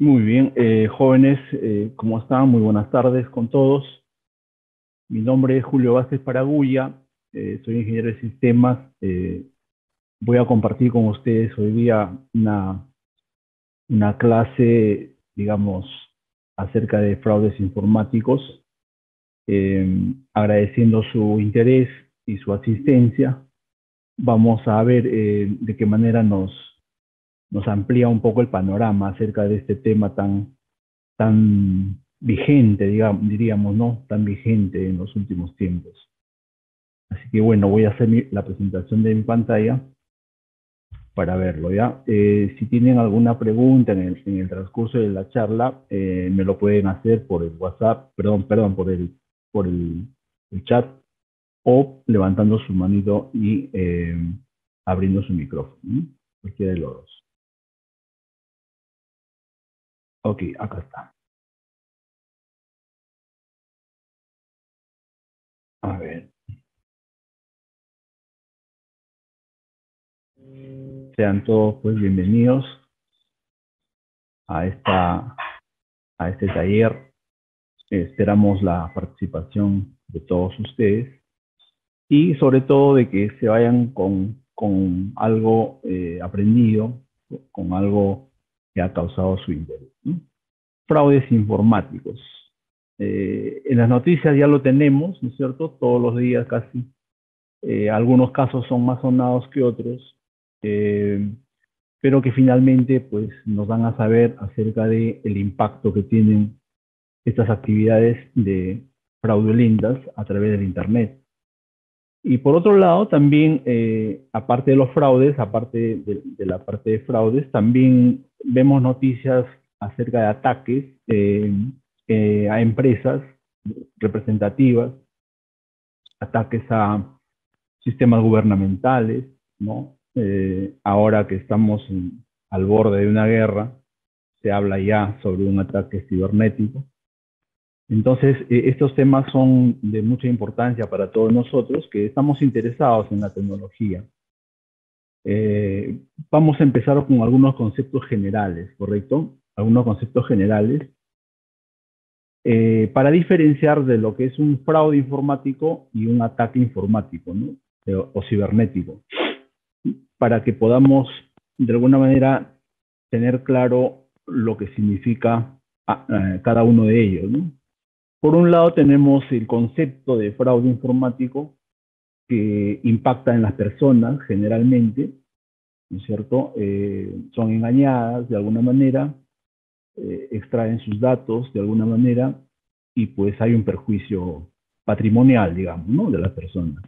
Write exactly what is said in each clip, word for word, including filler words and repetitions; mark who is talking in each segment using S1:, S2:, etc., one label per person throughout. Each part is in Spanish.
S1: Muy bien, eh, jóvenes, eh, ¿cómo están? Muy buenas tardes con todos. Mi nombre es Julio Vázquez Paragulla, eh, soy ingeniero de sistemas. Eh, voy a compartir con ustedes hoy día una, una clase, digamos, acerca de fraudes informáticos, eh, agradeciendo su interés y su asistencia. Vamos a ver eh, de qué manera nos, nos amplía un poco el panorama acerca de este tema tan tan vigente, digamos, diríamos, ¿no? Tan vigente en los últimos tiempos. Así que bueno, voy a hacer mi, la presentación de mi pantalla para verlo, ¿ya? Eh, si tienen alguna pregunta en el, en el transcurso de la charla, eh, me lo pueden hacer por el WhatsApp, perdón, perdón, por el, por el, el chat, o levantando su manito y eh, abriendo su micrófono, ¿no? Cualquiera de los dos. Ok, acá está. A ver. Sean todos pues bienvenidos a, esta, a este taller. Esperamos la participación de todos ustedes y sobre todo de que se vayan con, con algo eh, aprendido, con algo que ha causado su interés, ¿no? Fraudes informáticos. Eh, en las noticias ya lo tenemos, ¿no es cierto? Todos los días casi. Eh, algunos casos son más sonados que otros. Eh, pero que finalmente pues, nos van a saber acerca del el impacto que tienen estas actividades de fraudulentas a través del Internet. Y por otro lado, también, eh, aparte de los fraudes, aparte de, de, la parte de fraudes, también vemos noticias acerca de ataques eh, eh, a empresas representativas, ataques a sistemas gubernamentales, ¿no? Eh, ahora que estamos en, al borde de una guerra, se habla ya sobre un ataque cibernético. Entonces, eh, estos temas son de mucha importancia para todos nosotros que estamos interesados en la tecnología. Eh, vamos a empezar con algunos conceptos generales, ¿correcto? Algunos conceptos generales eh, para diferenciar de lo que es un fraude informático y un ataque informático, ¿no? Eh, o cibernético, para que podamos de alguna manera tener claro lo que significa a, a cada uno de ellos, ¿no? Por un lado tenemos el concepto de fraude informático que impacta en las personas generalmente, ¿no es cierto? Eh, son engañadas de alguna manera, eh, extraen sus datos de alguna manera y pues hay un perjuicio patrimonial, digamos, ¿no? De las personas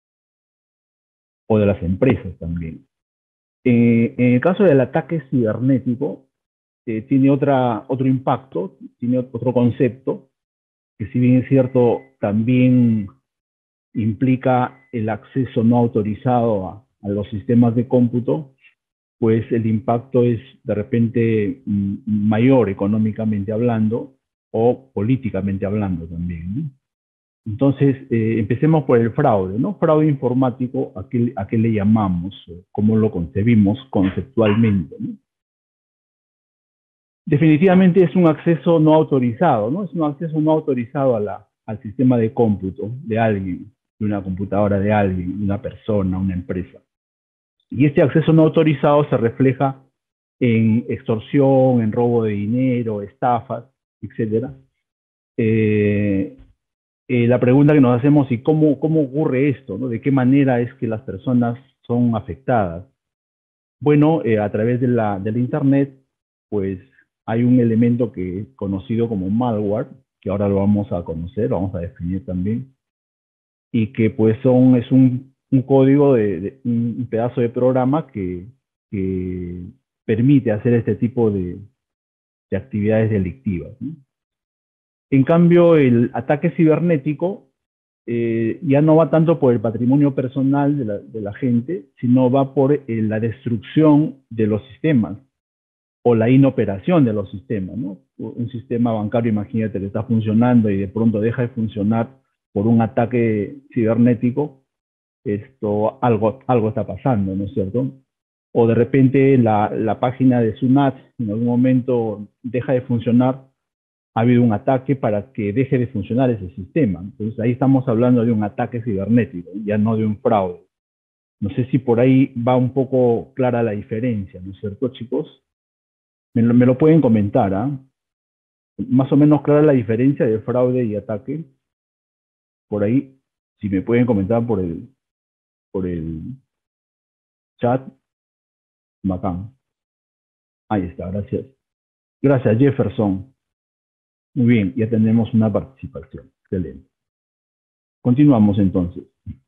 S1: o de las empresas también. Eh, en el caso del ataque cibernético, eh, tiene otra, otro impacto, tiene otro concepto, que si bien es cierto, también implica el acceso no autorizado a, a los sistemas de cómputo, pues el impacto es de repente mm, mayor económicamente hablando o políticamente hablando también, ¿no? Entonces, eh, empecemos por el fraude, ¿no? Fraude informático, ¿a qué, a qué le llamamos? ¿Cómo lo concebimos conceptualmente, ¿no? Definitivamente es un acceso no autorizado, ¿no? Es un acceso no autorizado a la, al sistema de cómputo de alguien, de una computadora de alguien, de una persona, una empresa. Y este acceso no autorizado se refleja en extorsión, en robo de dinero, estafas, etcétera. Eh, eh, la pregunta que nos hacemos es cómo, cómo ocurre esto, ¿no? ¿De qué manera es que las personas son afectadas? Bueno, eh, a través de la, de la Internet, pues hay un elemento que es conocido como malware, que ahora lo vamos a conocer, lo vamos a definir también, y que pues son, es un, un código, de, de un, un pedazo de programa que, que permite hacer este tipo de, de actividades delictivas, ¿no? En cambio, el ataque cibernético eh, ya no va tanto por el patrimonio personal de la, de la gente, sino va por eh, la destrucción de los sistemas o la inoperación de los sistemas, ¿no? Un sistema bancario, imagínate, que está funcionando y de pronto deja de funcionar por un ataque cibernético, esto, algo, algo está pasando, ¿no es cierto? o de repente la, la página de SUNAT en algún momento deja de funcionar, ha habido un ataque para que deje de funcionar ese sistema. Entonces ahí estamos hablando de un ataque cibernético, ya no de un fraude. No sé si por ahí va un poco clara la diferencia, ¿no es cierto, chicos? Me lo, me lo pueden comentar, ¿ah? ¿eh? Más o menos clara la diferencia de fraude y ataque. Por ahí, si me pueden comentar por el, por el chat, bacán. Ahí está, gracias. Gracias, Jefferson. Muy bien, ya tenemos una participación. Excelente. Continuamos entonces.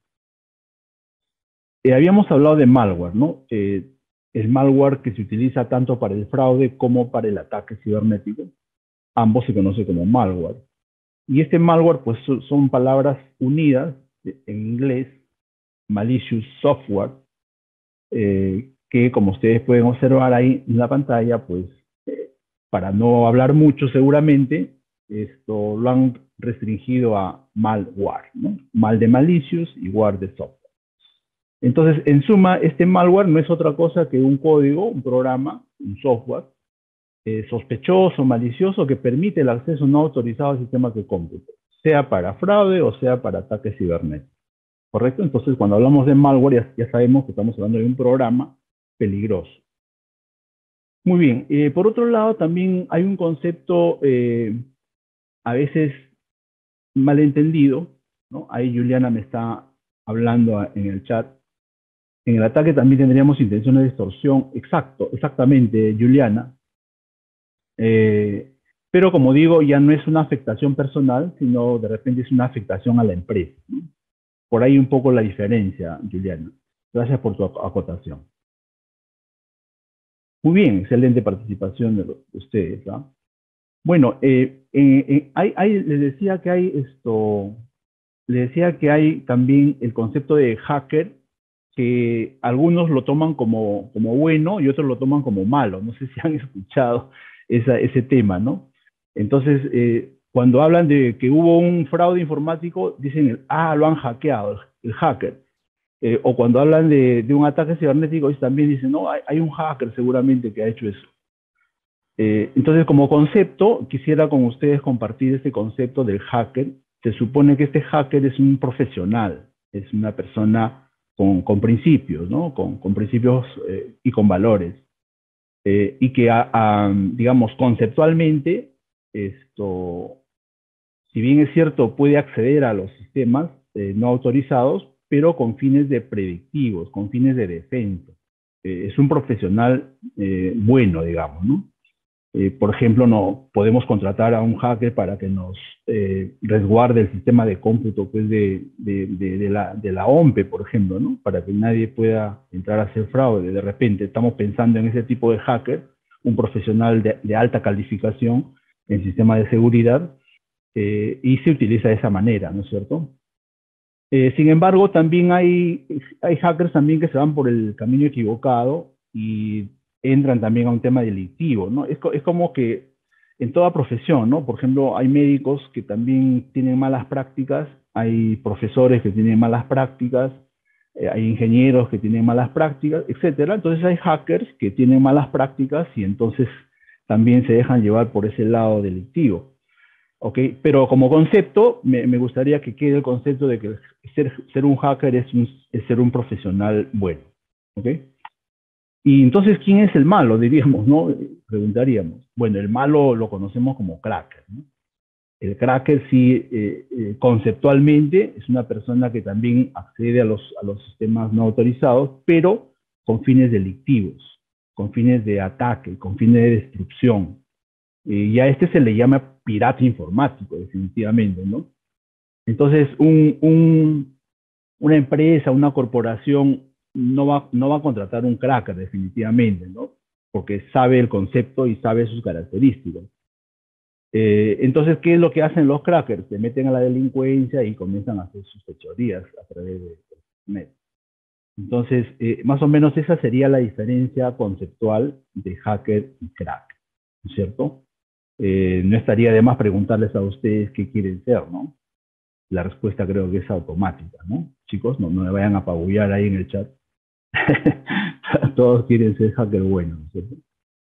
S1: Eh, habíamos hablado de malware, ¿no? Eh, el malware que se utiliza tanto para el fraude como para el ataque cibernético. Ambos se conoce como malware. Y este malware, pues, son palabras unidas en inglés, malicious software, eh, que como ustedes pueden observar ahí en la pantalla, pues, eh, para no hablar mucho seguramente, esto lo han restringido a malware, ¿no? Mal de malicious y ware de software. Entonces, en suma, este malware no es otra cosa que un código, un programa, un software, eh, sospechoso, malicioso, que permite el acceso no autorizado a sistemas de cómputo, sea para fraude o sea para ataques cibernéticos. ¿Correcto? Entonces, cuando hablamos de malware, ya, ya sabemos que estamos hablando de un programa peligroso. Muy bien. Eh, por otro lado, también hay un concepto eh, a veces malentendido, ¿no? Ahí Juliana me está hablando en el chat. En el ataque también tendríamos intenciones de extorsión. Exacto, exactamente, Juliana. Eh, pero como digo, ya no es una afectación personal, sino de repente es una afectación a la empresa, ¿no? Por ahí un poco la diferencia, Juliana. Gracias por tu acotación. Muy bien, excelente participación de, los, de ustedes, ¿ah? Bueno, eh, eh, eh, hay, hay, les decía que hay esto, les decía que hay también el concepto de hacker, que algunos lo toman como, como bueno y otros lo toman como malo. No sé si han escuchado esa, ese tema, ¿no? Entonces, eh, cuando hablan de que hubo un fraude informático, dicen, ah, lo han hackeado, el, el hacker. Eh, o cuando hablan de, de, un ataque cibernético, ellos también dicen, no, hay, hay un hacker seguramente que ha hecho eso. Eh, entonces, como concepto, quisiera con ustedes compartir este concepto del hacker. Se supone que este hacker es un profesional, es una persona con, con principios, ¿no? Con, con principios eh, y con valores. Eh, y que, a, a, digamos, conceptualmente, esto, si bien es cierto, puede acceder a los sistemas eh, no autorizados, pero con fines de predictivos, con fines de defensa. Eh, es un profesional eh, bueno, digamos, ¿no? Eh, por ejemplo, no podemos contratar a un hacker para que nos eh, resguarde el sistema de cómputo pues, de, de, de, de, la, de la O M P E, por ejemplo, ¿no? Para que nadie pueda entrar a hacer fraude. De repente estamos pensando en ese tipo de hacker, un profesional de, de alta calificación en sistema de seguridad, eh, y se utiliza de esa manera, ¿no es cierto? Eh, sin embargo, también hay, hay hackers también que se van por el camino equivocado y entran también a un tema delictivo, ¿no? Es, es como que en toda profesión, ¿no? Por ejemplo, hay médicos que también tienen malas prácticas, hay profesores que tienen malas prácticas, eh, hay ingenieros que tienen malas prácticas, etcétera. Entonces hay hackers que tienen malas prácticas y entonces también se dejan llevar por ese lado delictivo. ¿Ok? Pero como concepto, me, me gustaría que quede el concepto de que ser, ser un hacker es, un, es ser un profesional bueno. ¿Ok? Y entonces, ¿quién es el malo? Diríamos, ¿no? Preguntaríamos. Bueno, el malo lo conocemos como cracker, ¿no? El cracker sí, eh, eh, conceptualmente, es una persona que también accede a los, a los sistemas no autorizados, pero con fines delictivos, con fines de ataque, con fines de destrucción. Eh, y a este se le llama pirata informático, definitivamente, ¿no? Entonces, un, un, una empresa, una corporación no va, no va a contratar un cracker, definitivamente, ¿no? Porque sabe el concepto y sabe sus características. Eh, entonces, ¿qué es lo que hacen los crackers? Se meten a la delincuencia y comienzan a hacer sus fechorías a través de Internet. Entonces, eh, más o menos esa sería la diferencia conceptual de hacker y crack, ¿no es cierto? Eh, no estaría de más preguntarles a ustedes qué quieren ser, ¿no? La respuesta creo que es automática, ¿no? Chicos, no, no me vayan a apabullar ahí en el chat. Todos quieren ser hacker bueno, ¿no es cierto?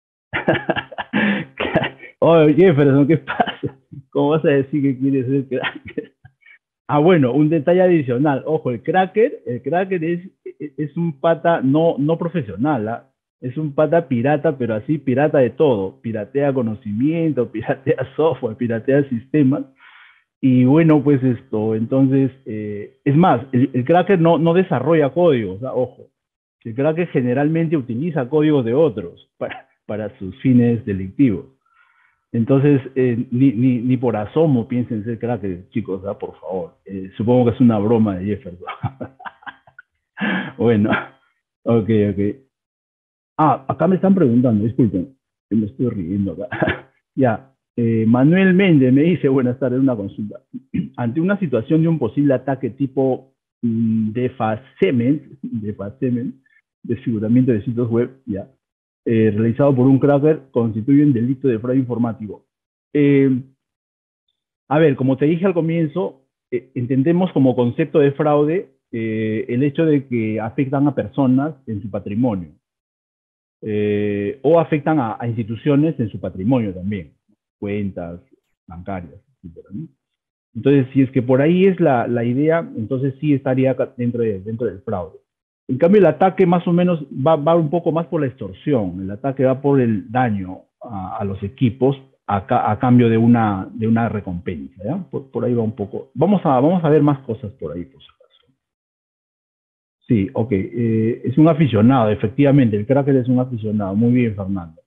S1: Oye, Jefferson, ¿qué pasa? ¿Cómo vas a decir que quieres ser cracker? Ah, bueno, un detalle adicional. Ojo, el cracker, el cracker es, es un pata no, no profesional, ¿ah? Es un pata pirata, pero así pirata de todo. Piratea conocimiento, piratea software, piratea sistemas. Y bueno, pues esto, entonces, eh, es más, el, el cracker no, no desarrolla códigos, ¿ah? Ojo. El cracker generalmente utiliza códigos de otros para, para sus fines delictivos. Entonces, eh, ni, ni, ni por asomo piensen ser crackers, chicos, ¿ah? Por favor. Eh, supongo que es una broma de Jefferson. Bueno, ok, ok. Ah, acá me están preguntando, disculpen, que me estoy riendo acá. Ya, eh, Manuel Méndez me dice, buenas tardes, una consulta. Ante una situación de un posible ataque tipo mm, defacement, defacement, desfiguramiento de sitios web, ya, eh, realizado por un cracker, constituye un delito de fraude informático. Eh, a ver, como te dije al comienzo, eh, entendemos como concepto de fraude eh, el hecho de que afectan a personas en su patrimonio eh, o afectan a, a, instituciones en su patrimonio también, cuentas bancarias, etcétera, ¿no? Entonces, si es que por ahí es la, la idea, entonces sí estaría dentro, de, dentro del fraude. En cambio, el ataque más o menos va, va un poco más por la extorsión. El ataque va por el daño a, a los equipos a, a, cambio de una, de una recompensa. ¿Ya? Por, por, ahí va un poco. Vamos a, vamos a ver más cosas por ahí, por si acaso. Sí, ok. Eh, es un aficionado, efectivamente. El cracker es un aficionado. Muy bien, Fernando.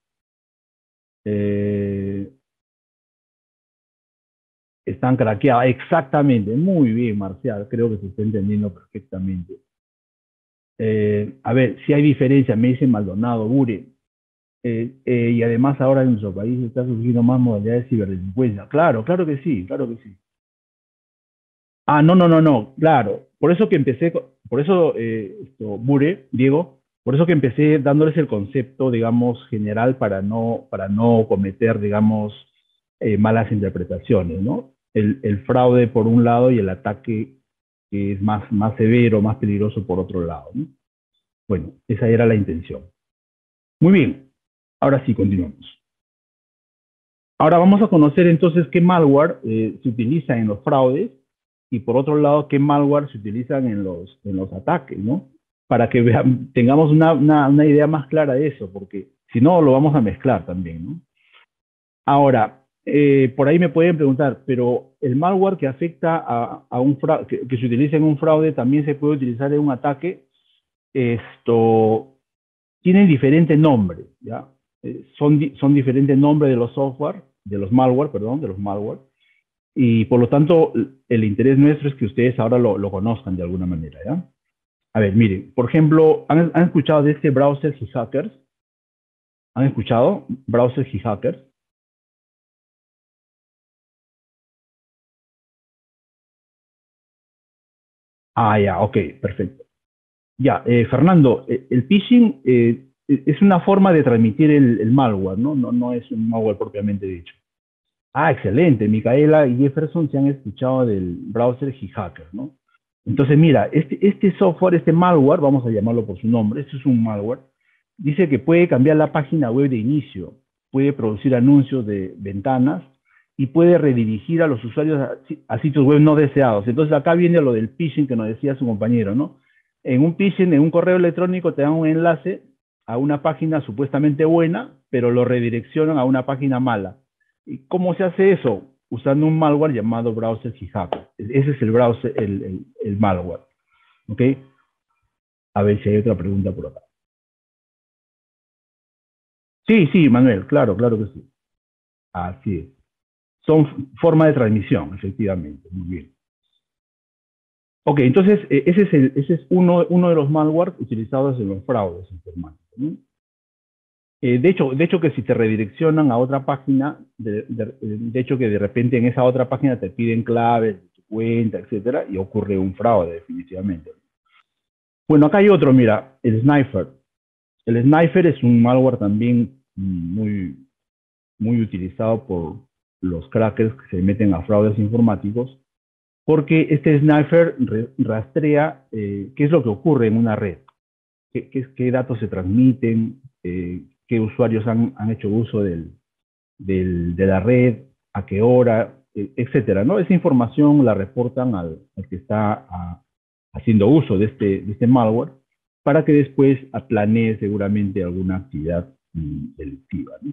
S1: Eh, están craqueados. Exactamente. Muy bien, Marcial. Creo que se está entendiendo perfectamente. Eh, a ver, si hay diferencia, me dice Maldonado, Bure. Eh, eh, y además ahora en nuestro país está surgiendo más modalidades de ciberdelincuencia. Claro, claro que sí, claro que sí. Ah, no, no, no, no, claro. Por eso que empecé, por eso, eh, esto, Bure, Diego, por eso que empecé dándoles el concepto, digamos, general para no, para no cometer, digamos, eh, malas interpretaciones, ¿no? El, el fraude por un lado y el ataque que es más, más severo, más peligroso por otro lado, ¿no? Bueno, esa era la intención. Muy bien, ahora sí, continuamos. Ahora vamos a conocer entonces qué malware eh, se utiliza en los fraudes y por otro lado qué malware se utilizan en los, en los ataques, ¿no? Para que vean, tengamos una, una, una idea más clara de eso, porque si no lo vamos a mezclar también, ¿no? Ahora, eh, por ahí me pueden preguntar, pero el malware que afecta a, a un fraude, que, que se utiliza en un fraude también se puede utilizar en un ataque. Esto tiene diferentes nombres, ¿ya? Eh, son, son diferentes nombres de los software, de los malware, perdón, de los malware, y por lo tanto el interés nuestro es que ustedes ahora lo, lo conozcan de alguna manera, ¿ya? A ver, miren, por ejemplo, ¿han, han escuchado de este browser Hackers? ¿Han escuchado? Browser Hackers. Ah, ya, ok, perfecto. Ya, eh, Fernando, eh, el phishing eh, es una forma de transmitir el, el malware, ¿no? ¿no? No es un malware propiamente dicho. Ah, excelente. Micaela y Jefferson se han escuchado del browser Hacker, ¿no? Entonces, mira, este, este software, este malware, vamos a llamarlo por su nombre, este es un malware, dice que puede cambiar la página web de inicio, puede producir anuncios de ventanas y puede redirigir a los usuarios a, a sitios web no deseados. Entonces, acá viene lo del phishing que nos decía su compañero, ¿no? En un phishing, en un correo electrónico, te dan un enlace a una página supuestamente buena, pero lo redireccionan a una página mala. ¿Y cómo se hace eso? Usando un malware llamado browser Hacker. Ese es el browser, el, el, el malware. ¿Ok? A ver si hay otra pregunta por acá. Sí, sí, Manuel, claro, claro que sí. Así es. Son forma de transmisión, efectivamente. Muy bien. Ok, entonces eh, ese es, el, ese es uno, uno de los malwares utilizados en los fraudes informáticos, ¿no? Eh, de, hecho, de hecho, que si te redireccionan a otra página, de, de, de, hecho que de repente en esa otra página te piden claves de tu cuenta, etcétera, y ocurre un fraude, definitivamente. Bueno, acá hay otro, mira, el Sniper. El Sniper es un malware también muy, muy utilizado por los crackers que se meten a fraudes informáticos, porque este Sniper rastrea eh, qué es lo que ocurre en una red. qué, qué, qué datos se transmiten, eh, qué usuarios han, han hecho uso del, del, de la red, a qué hora, eh, etcétera, ¿no? Esa información la reportan al, al que está a, haciendo uso de este, de este malware para que después planee seguramente alguna actividad mm, delictiva, ¿no?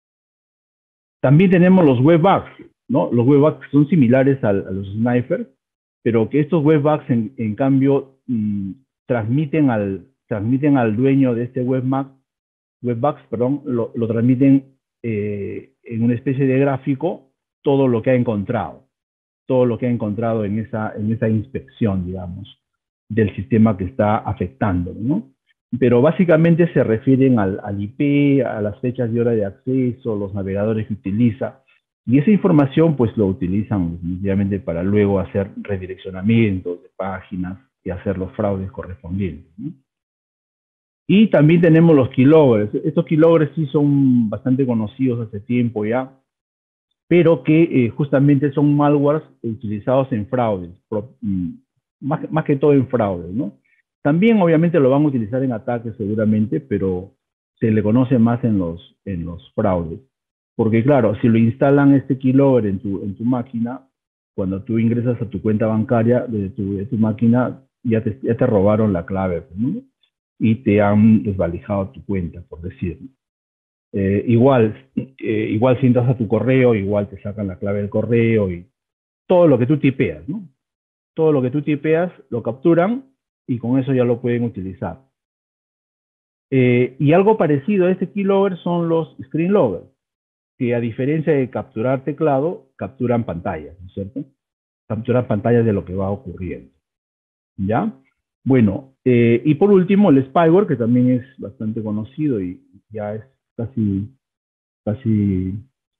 S1: También tenemos los webbugs, ¿no? Los webbugs son similares al, a los snipers, pero que estos webbugs en, en cambio mmm, transmiten, al, transmiten al dueño de este webbug, webbugs, perdón, lo, lo transmiten eh, en una especie de gráfico todo lo que ha encontrado, todo lo que ha encontrado en esa, en esa inspección, digamos, del sistema que está afectando, ¿no? Pero básicamente se refieren al, al I P, a las fechas y hora de acceso, los navegadores que utiliza, y esa información pues lo utilizan definitivamente para luego hacer redireccionamientos de páginas y hacer los fraudes correspondientes, ¿no? Y también tenemos los keyloggers. Estos keyloggers sí son bastante conocidos hace tiempo ya, pero que eh, justamente son malwares utilizados en fraudes, pro, más, más que todo en fraudes, ¿no? También obviamente lo van a utilizar en ataques seguramente, pero se le conoce más en los, en los fraudes. Porque claro, si lo instalan este keylogger en tu, en tu máquina, cuando tú ingresas a tu cuenta bancaria de tu, de tu máquina, ya te, ya te robaron la clave, ¿no? Y te han desvalijado tu cuenta, por decirlo. Eh, igual, eh, igual si entras a tu correo, igual te sacan la clave del correo y todo lo que tú tipeas, ¿no? Todo lo que tú tipeas lo capturan y con eso ya lo pueden utilizar. Eh, y algo parecido a este keylogger son los screen loggers, que a diferencia de capturar teclado, capturan pantallas, ¿no es cierto? Capturan pantallas de lo que va ocurriendo, ¿ya? Bueno, eh, y por último el spyware, que también es bastante conocido y ya es casi, casi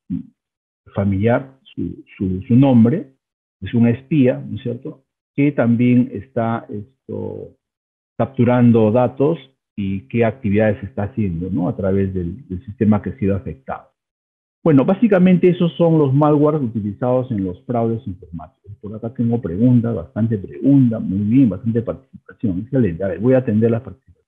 S1: familiar su, su, su nombre, es un espía, ¿no es cierto?, que también está esto, capturando datos y qué actividades está haciendo, ¿no?, a través del, del sistema que ha sido afectado. Bueno, básicamente esos son los malwares utilizados en los fraudes informáticos. Por acá tengo preguntas, bastante preguntas, muy bien, bastante participación. Excelente. A ver, voy a atender las participaciones.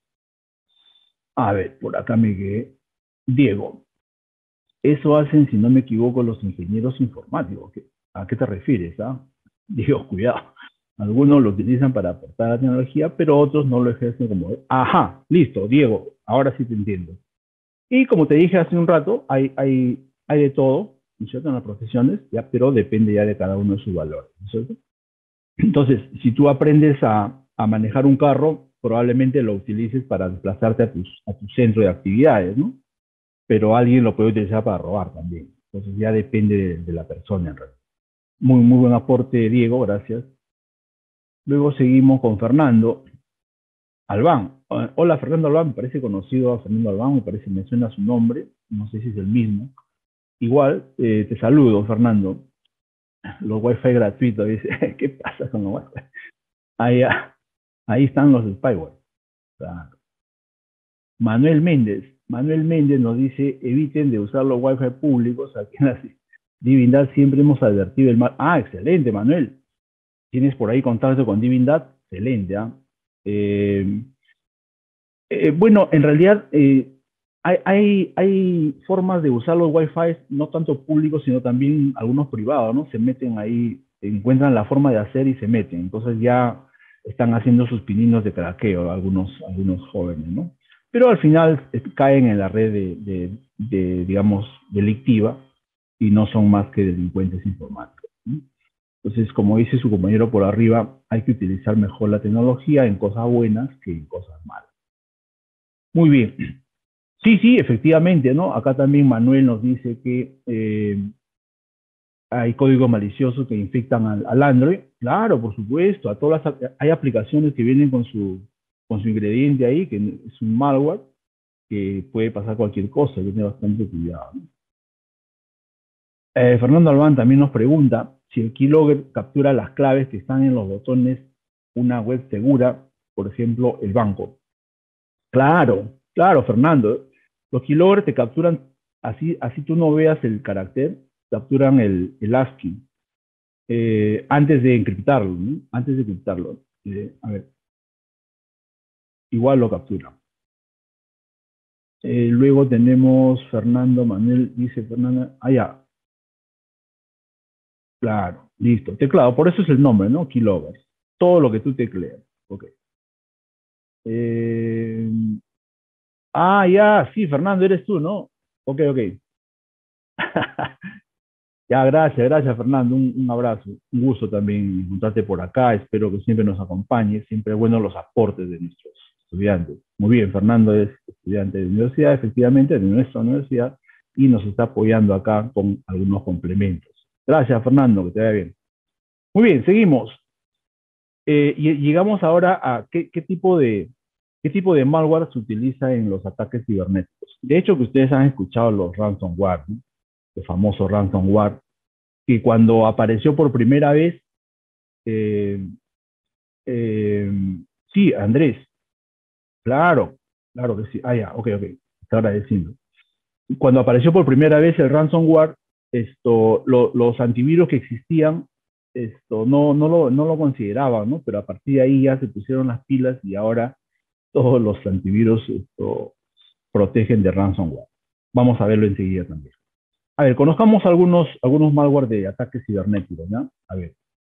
S1: A ver, por acá me quedé. Diego, eso hacen, si no me equivoco, los ingenieros informáticos. ¿A qué te refieres? Ah? Digo, cuidado. Algunos lo utilizan para aportar la tecnología, pero otros no lo ejercen como... Ajá, listo, Diego, ahora sí te entiendo. Y como te dije hace un rato, hay, hay, hay de todo, ¿no es cierto?, en las profesiones, ya, pero depende ya de cada uno de sus valores, ¿no es cierto? Entonces, si tú aprendes a, a manejar un carro, probablemente lo utilices para desplazarte a, tus, a tu centro de actividades, ¿no? Pero alguien lo puede utilizar para robar también. Entonces ya depende de, de la persona en realidad. Muy, muy buen aporte, Diego, gracias. Luego seguimos con Fernando Albán. Hola, Fernando Albán, me parece conocido a Fernando Albán, me parece, me suena su nombre, no sé si es el mismo. Igual, eh, te saludo, Fernando. Los wifi gratuitos, dice, ¿qué pasa con los wifi? Ahí, ahí están los spyware. Claro. Manuel Méndez. Manuel Méndez nos dice, eviten de usar los wifi públicos. Aquí en la Divindad siempre hemos advertido el mal. Ah, excelente, Manuel. ¿Tienes por ahí contacto con Divindad? Excelente, ¿ah? ¿eh? Eh, bueno, en realidad eh, hay, hay, hay formas de usar los wifi, no tanto públicos, sino también algunos privados, ¿no? Se meten ahí, encuentran la forma de hacer y se meten. Entonces ya están haciendo sus pininos de craqueo algunos, algunos jóvenes, ¿no? Pero al final eh, caen en la red de, de, de, digamos, delictiva y no son más que delincuentes informáticos, ¿no? Entonces, como dice su compañero por arriba, hay que utilizar mejor la tecnología en cosas buenas que en cosas malas. Muy bien. Sí, sí, efectivamente, ¿no? Acá también Manuel nos dice que eh, hay códigos maliciosos que infectan al, al Android. Claro, por supuesto, a todas las, hay aplicaciones que vienen con su, con su ingrediente ahí, que es un malware, que puede pasar cualquier cosa, hay que tener bastante cuidado, ¿no? Eh, Fernando Albán también nos pregunta si el keylogger captura las claves que están en los botones una web segura, por ejemplo, el banco. Claro, claro, Fernando. Los keyloggers te capturan, así, así tú no veas el carácter, capturan el, el ASCII eh, antes de encriptarlo, ¿no? Antes de encriptarlo. Eh, a ver, igual lo capturan. Eh, luego tenemos Fernando Manuel, dice Fernanda, ah, ya, claro, listo, teclado, por eso es el nombre, ¿no? Keyloggers. Todo lo que tú tecleas. Ok. Eh, ah, ya, sí, Fernando, eres tú, ¿no? Ok, ok. Ya, gracias, gracias, Fernando. Un, un abrazo. Un gusto también encontrarte por acá. Espero que siempre nos acompañes. Siempre es bueno los aportes de nuestros estudiantes. Muy bien, Fernando es estudiante de universidad, efectivamente, de nuestra universidad, y nos está apoyando acá con algunos complementos. Gracias, Fernando, que te vaya bien. Muy bien, seguimos. Eh, y llegamos ahora a qué, qué tipo de, qué tipo de malware se utiliza en los ataques cibernéticos. De hecho, que ustedes han escuchado los ransomware, ¿no? El famoso ransomware, que cuando apareció por primera vez, eh, eh, sí, Andrés, claro, claro que sí. Ah, ya, ok, ok, está agradeciendo. Cuando apareció por primera vez el ransomware, esto, lo, los antivirus que existían, esto, no, no, lo, no lo consideraban, ¿no? Pero a partir de ahí ya se pusieron las pilas y ahora todos los antivirus esto, protegen de ransomware. Vamos a verlo enseguida también. A ver, conozcamos algunos, algunos malware de ataques cibernéticos, ¿no? A ver,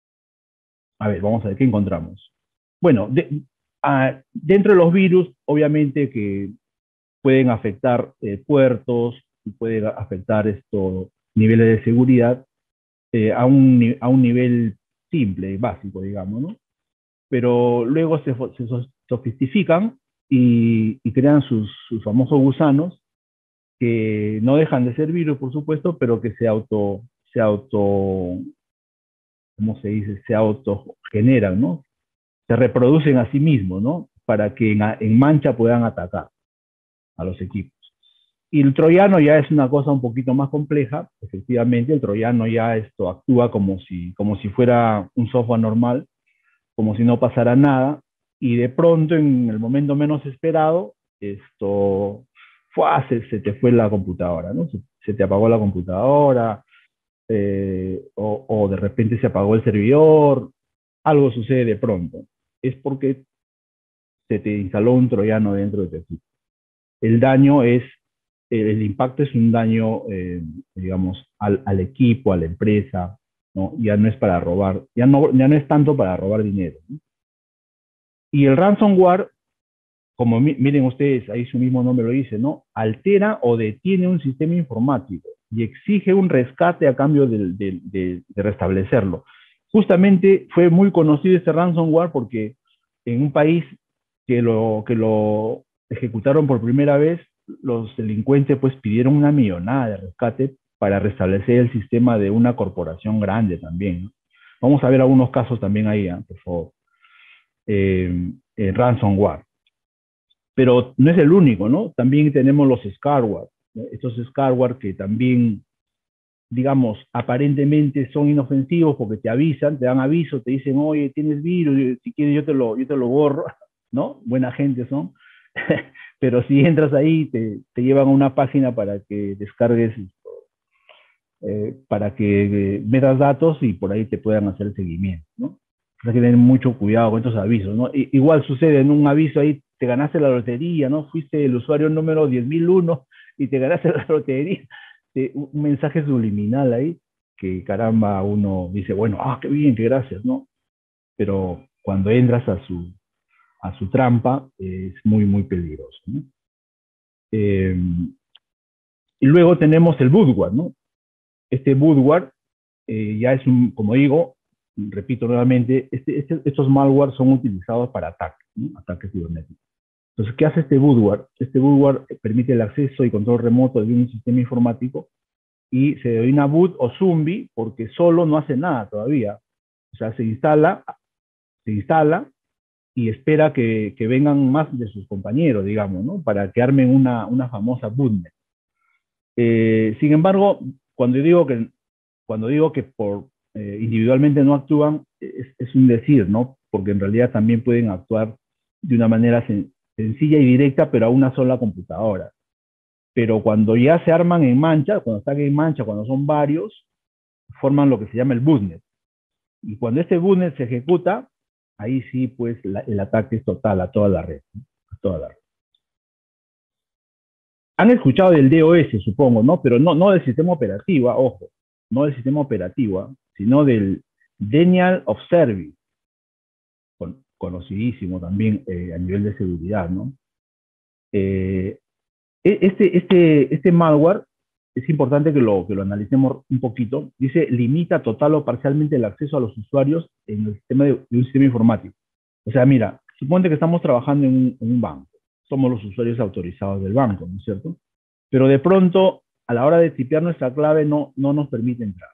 S1: a ver, vamos a ver qué encontramos. Bueno, de, a, dentro de los virus, obviamente que pueden afectar eh, puertos, pueden afectar estos niveles de seguridad eh, a, un, a un nivel simple, básico, digamos, ¿no? Pero luego se, se sofistican y, y crean sus, sus famosos gusanos que no dejan de ser virus, por supuesto, pero que se auto, se auto, ¿cómo se dice? Se autogeneran, ¿no? Se reproducen a sí mismos, ¿no? Para que en, en mancha puedan atacar a los equipos. Y el troyano ya es una cosa un poquito más compleja, efectivamente, el troyano ya esto actúa como si, como si fuera un software normal, como si no pasara nada, y de pronto, en el momento menos esperado, esto, ¡fua! se, se te fue la computadora, ¿no? Se, se te apagó la computadora, eh, o, o de repente se apagó el servidor, algo sucede de pronto. Es porque se te instaló un troyano dentro de tu equipo. El daño es, el impacto es un daño, eh, digamos, al, al, equipo, a la empresa, ¿no? Ya no es para robar, ya no, ya no es tanto para robar dinero, ¿no? Y el ransomware, como mi, miren ustedes, ahí su mismo nombre lo dice, ¿no? Altera o detiene un sistema informático y exige un rescate a cambio de, de, de, de restablecerlo. Justamente fue muy conocido este ransomware porque en un país que lo, que lo ejecutaron por primera vez, los delincuentes pues pidieron una millonada de rescate para restablecer el sistema de una corporación grande también, ¿no? Vamos a ver algunos casos también ahí, ¿eh? Por favor. Eh, eh, ransomware. Pero no es el único, ¿no? También tenemos los scarware, ¿no? Estos scarware que también, digamos, aparentemente son inofensivos porque te avisan, te dan aviso, te dicen, oye, tienes virus, si quieres yo te lo, yo te lo borro, ¿no? Buena gente son. Pero si entras ahí, te, te llevan a una página para que descargues, eh, para que eh, metas datos y por ahí te puedan hacer el seguimiento, ¿no? Hay que tener mucho cuidado con estos avisos, ¿no? I, igual sucede en un aviso ahí, te ganaste la lotería, ¿no? Fuiste el usuario número diez mil uno y te ganaste la lotería. Eh, un mensaje subliminal ahí que caramba uno dice, bueno, ah, qué bien, qué gracias, ¿no? Pero cuando entras a su, a su trampa eh, es muy, muy peligroso, ¿no? Eh, y luego tenemos el bootware, ¿no? Este bootware eh, ya es un, como digo, repito nuevamente, este, este, estos malware son utilizados para ataques, ¿no? Ataques cibernéticos. Entonces, ¿qué hace este bootware? Este bootware permite el acceso y control remoto de un sistema informático y se denomina boot o zombie porque solo no hace nada todavía. O sea, se instala, se instala y espera que, que vengan más de sus compañeros, digamos, ¿no? Para que armen una, una famosa bootnet. Eh, sin embargo, cuando digo que, cuando digo que por, eh, individualmente no actúan, es, es, un decir, ¿no? Porque en realidad también pueden actuar de una manera sen sencilla y directa, pero a una sola computadora. Pero cuando ya se arman en mancha, cuando están en mancha, cuando son varios, forman lo que se llama el bootnet. Y cuando este bootnet se ejecuta, ahí sí, pues la, el ataque es total a toda la red, ¿no? A toda la red. Han escuchado del DOS, supongo, ¿no? Pero no, no del sistema operativo, ah, ojo, no del sistema operativo, ah, sino del Denial of Service, con, conocidísimo también eh, a nivel de seguridad, ¿no? Eh, e, este, este, este malware es importante que lo, que lo analicemos un poquito. Dice, limita total o parcialmente el acceso a los usuarios en el sistema de, de un sistema informático. O sea, mira, suponte que estamos trabajando en un, en un banco. Somos los usuarios autorizados del banco, ¿no es cierto? Pero de pronto, a la hora de tipear nuestra clave, no, no nos permite entrar.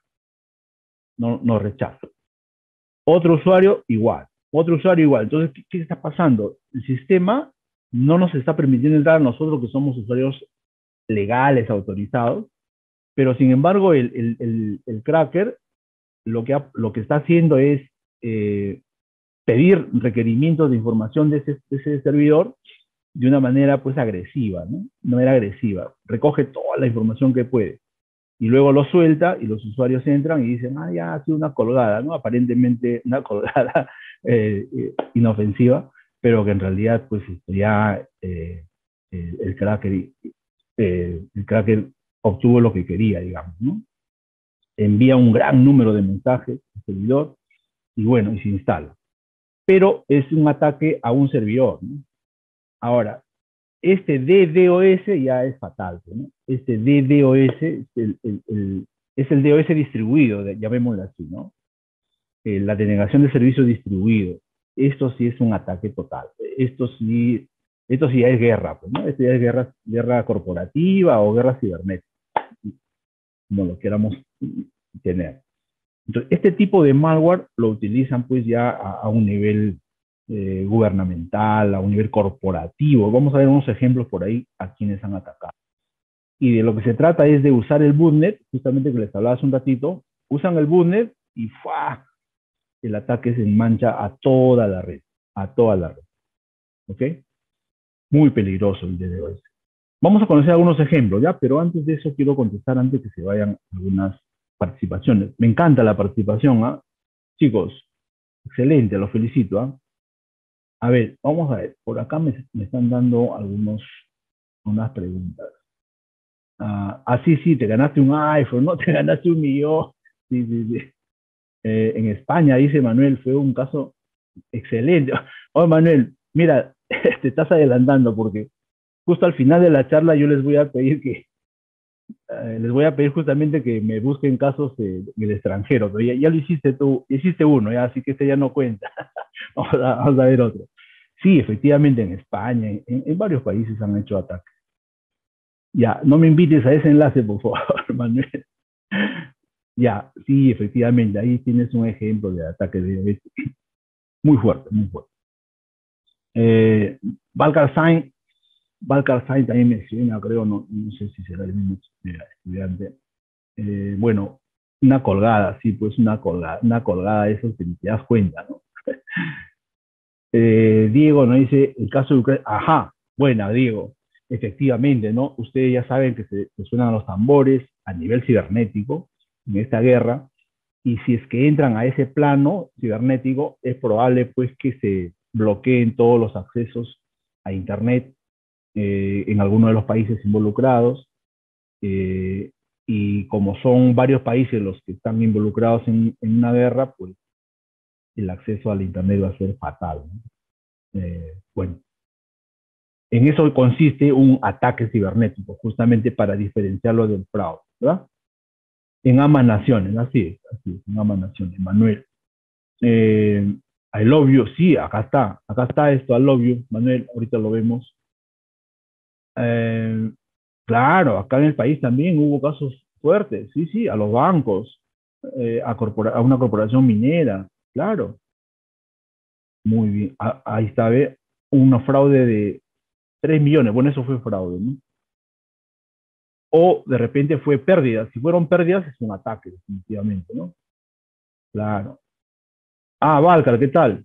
S1: No, nos rechaza. Otro usuario, igual. Otro usuario, igual. Entonces, ¿qué, ¿qué está pasando? El sistema no nos está permitiendo entrar a nosotros que somos usuarios legales, autorizados, pero sin embargo el, el, el, el cracker lo que, ha, lo que está haciendo es eh, pedir requerimientos de información de ese, de ese servidor de una manera pues agresiva, ¿no? De manera agresiva. Recoge toda la información que puede y luego lo suelta y los usuarios entran y dicen, ah, ya ha sido una colgada, ¿no? Aparentemente una colgada eh, eh, inofensiva, pero que en realidad pues ya eh, el, el cracker eh, el cracker obtuvo lo que quería, digamos, ¿no? Envía un gran número de mensajes al servidor y bueno, y se instala. Pero es un ataque a un servidor, ¿no? Ahora, este D DDoS ya es fatal, ¿no? Este D DDoS es el, el, el, es el DOS distribuido, llamémoslo así, ¿no? Eh, la denegación de servicio distribuido. Esto sí es un ataque total. Esto sí, esto sí ya es guerra, pues, ¿no? Esto ya es guerra, guerra corporativa o guerra cibernética, como lo queramos tener. Entonces, este tipo de malware lo utilizan pues ya a, a un nivel eh, gubernamental, a un nivel corporativo. Vamos a ver unos ejemplos por ahí a quienes han atacado. Y de lo que se trata es de usar el bootnet, justamente que les hablaba hace un ratito, usan el bootnet y ¡fua! El ataque se mancha a toda la red, a toda la red. ¿Ok? Muy peligroso el D DoS. Vamos a conocer algunos ejemplos, ¿ya? Pero antes de eso quiero contestar antes que se vayan algunas participaciones. Me encanta la participación, ¿ah? Chicos, excelente, los felicito, ¿ah? A ver, vamos a ver, por acá me, me están dando algunos, unas preguntas. Ah, ah, sí, sí, te ganaste un iPhone, ¿no? Te ganaste un millón. Sí, sí, sí. Eh, en España, dice Manuel, fue un caso excelente. Oye, Manuel, mira, te estás adelantando porque justo al final de la charla yo les voy a pedir que, eh, les voy a pedir justamente que me busquen casos eh, en el extranjero, pero ya, ya, lo hiciste tú, hiciste uno, ya, así que este ya no cuenta. vamos, a, vamos a ver otro. Sí, efectivamente en España, en, en varios países han hecho ataques. Ya, no me invites a ese enlace, por favor, Manuel. Ya, sí, efectivamente, ahí tienes un ejemplo de ataque de muy fuerte, muy fuerte. Eh, Valcar Sainz, Valcar Sainz también me suena, creo, no, no sé si será el mismo estudiante. Eh, bueno, una colgada, sí, pues una colgada, una colgada, eso que te das cuenta, ¿no? Eh, Diego nos dice, el caso de Ucrania, ajá, buena, Diego, efectivamente, ¿no? Ustedes ya saben que se, se suenan los tambores a nivel cibernético en esta guerra, y si es que entran a ese plano cibernético, es probable pues que se bloqueen todos los accesos a Internet eh, en alguno de los países involucrados, eh, y como son varios países los que están involucrados en, en una guerra, pues el acceso al Internet va a ser fatal, ¿no? Eh, bueno, en eso consiste un ataque cibernético, justamente para diferenciarlo del fraude, ¿verdad? En ambas naciones, así es, así es, en ambas naciones, Manuel. Eh, I love you, sí, acá está, acá está esto, I love you, Manuel, ahorita lo vemos. Eh, claro, acá en el país también hubo casos fuertes, sí, sí, a los bancos, eh, a, corpora a una corporación minera, claro, muy bien, a ahí está, ve, un fraude de tres millones, bueno, eso fue fraude, ¿no? O de repente fue pérdida, si fueron pérdidas es un ataque, definitivamente, ¿no? Claro. Ah, Valcar, ¿qué tal?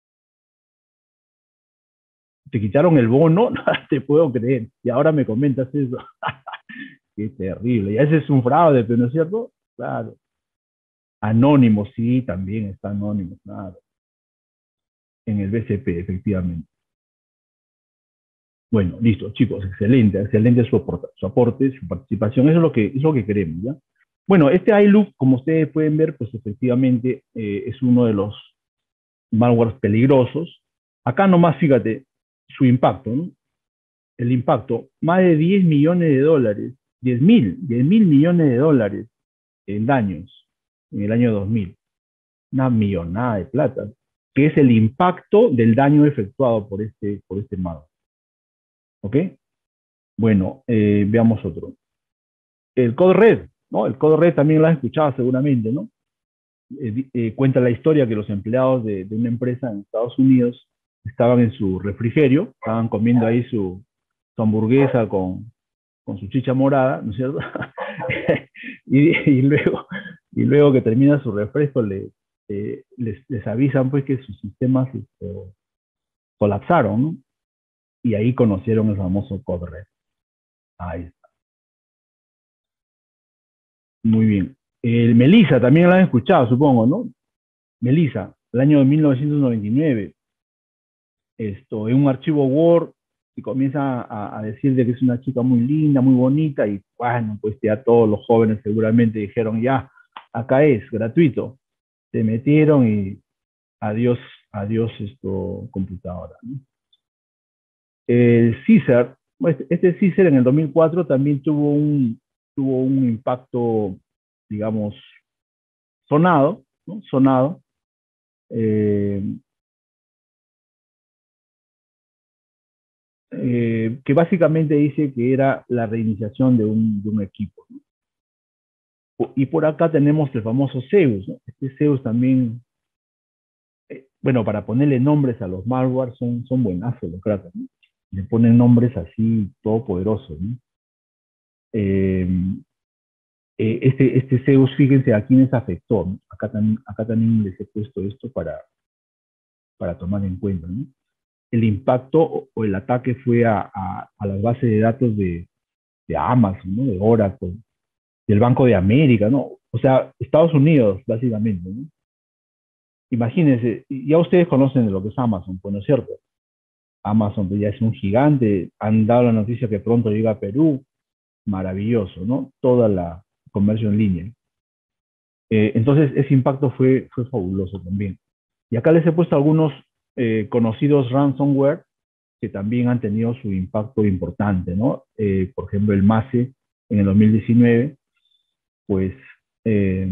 S1: ¿Te quitaron el bono? No te puedo creer. Y ahora me comentas eso. Qué terrible. Y ese es un fraude, pero ¿no es cierto? Claro. Anónimo, sí, también está anónimo, claro. En el B C P, efectivamente. Bueno, listo, chicos, excelente, excelente su aporte, su aporte, su participación, eso es lo que, es lo que queremos, ¿ya? Bueno, este iLoop, como ustedes pueden ver, pues efectivamente eh, es uno de los malwares peligrosos. Acá nomás, fíjate, su impacto, ¿no? El impacto, más de diez millones de dólares, diez mil, diez mil millones de dólares en daños en el año dos mil. Una millonada de plata, que es el impacto del daño efectuado por este, por este malware. ¿Ok? Bueno, eh, veamos otro. El Code Red, ¿no? El Code Red también lo has escuchado seguramente, ¿no? Eh, eh, cuenta la historia que los empleados de, de, una empresa en Estados Unidos estaban en su refrigerio, estaban comiendo ahí su, su hamburguesa con, con su chicha morada, ¿no es cierto? y, y, luego, y luego que termina su refresco, le, eh, les, les, avisan pues que sus sistemas este, colapsaron, ¿no? Y ahí conocieron el famoso Code Red. Ahí está. Muy bien. El Melissa, también lo han escuchado, supongo, ¿no? Melissa, el año de mil novecientos noventa y nueve, esto, en un archivo Word, y comienza a, a decir de que es una chica muy linda, muy bonita, y bueno, pues ya todos los jóvenes seguramente dijeron, ya, acá es, gratuito. Se metieron y adiós, adiós esto, computadora, ¿no? El Caesar, este, este Caesar en el dos mil cuatro también tuvo un, tuvo un impacto, digamos, sonado, ¿no? Sonado, eh, eh, que básicamente dice que era la reiniciación de un, de un equipo, ¿no? Y por acá tenemos el famoso Zeus, ¿no? Este Zeus también, eh, bueno, para ponerle nombres a los malware son, son buenazos los cracks, ¿no? Le ponen nombres así todopoderosos, ¿no? Eh, eh, este, este Zeus, fíjense a quiénes afectó, ¿no? Acá también, acá también les he puesto esto para, para tomar en cuenta, ¿no? El impacto o, o el ataque fue a, a, a las bases de datos de, de Amazon, ¿no? De Oracle, del Banco de América, ¿no? O sea, Estados Unidos, básicamente, ¿no? Imagínense, ya ustedes conocen de lo que es Amazon, pues no es cierto. Amazon ya es un gigante, han dado la noticia que pronto llega a Perú, maravilloso, ¿no? Toda la comercio en línea. Eh, entonces, ese impacto fue, fue fabuloso también. Y acá les he puesto algunos eh, conocidos ransomware que también han tenido su impacto importante, ¿no? Eh, por ejemplo, el MASE en el dos mil diecinueve, pues, eh,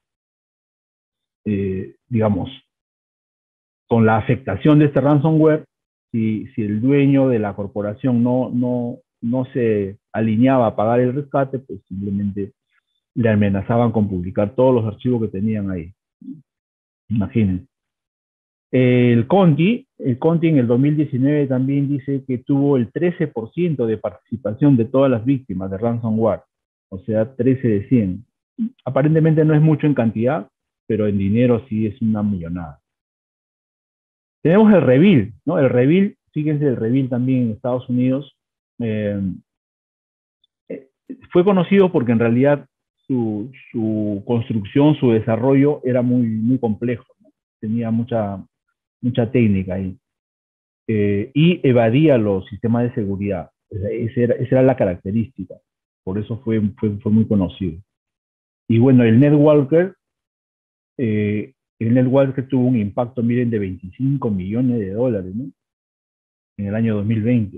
S1: eh, digamos, con la afectación de este ransomware, si, si el dueño de la corporación no, no, no se alineaba a pagar el rescate, pues simplemente le amenazaban con publicar todos los archivos que tenían ahí. Imagínense. El Conti, el Conti en el dos mil diecinueve también dice que tuvo el trece por ciento de participación de todas las víctimas de ransomware, o sea, trece de cien. Aparentemente no es mucho en cantidad, pero en dinero sí es una millonada. Tenemos el Revil, ¿no? El Revil, fíjense, el Revil también en Estados Unidos eh, fue conocido porque en realidad su, su, construcción, su desarrollo era muy, muy complejo, ¿no? Tenía mucha, mucha técnica ahí. Eh, y evadía los sistemas de seguridad. Esa era, esa era la característica. Por eso fue, fue, fue muy conocido. Y bueno, el Netwalker, eh, el Netwalker tuvo un impacto, miren, de veinticinco millones de dólares, ¿no? En el año dos mil veinte.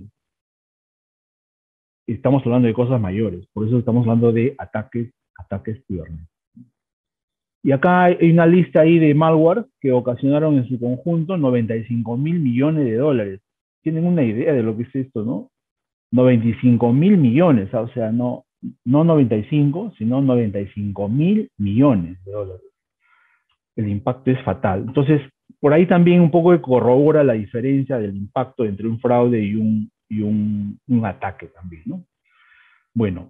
S1: Estamos hablando de cosas mayores, por eso estamos hablando de ataques, ataques cibernéticos. Y acá hay una lista ahí de malware que ocasionaron en su conjunto noventa y cinco mil millones de dólares. Tienen una idea de lo que es esto, ¿no? noventa y cinco mil millones, o sea, no, no noventa y cinco, sino noventa y cinco mil millones de dólares. El impacto es fatal. Entonces, por ahí también un poco corrobora la diferencia del impacto entre un fraude y un, y un, un ataque también, ¿no? Bueno,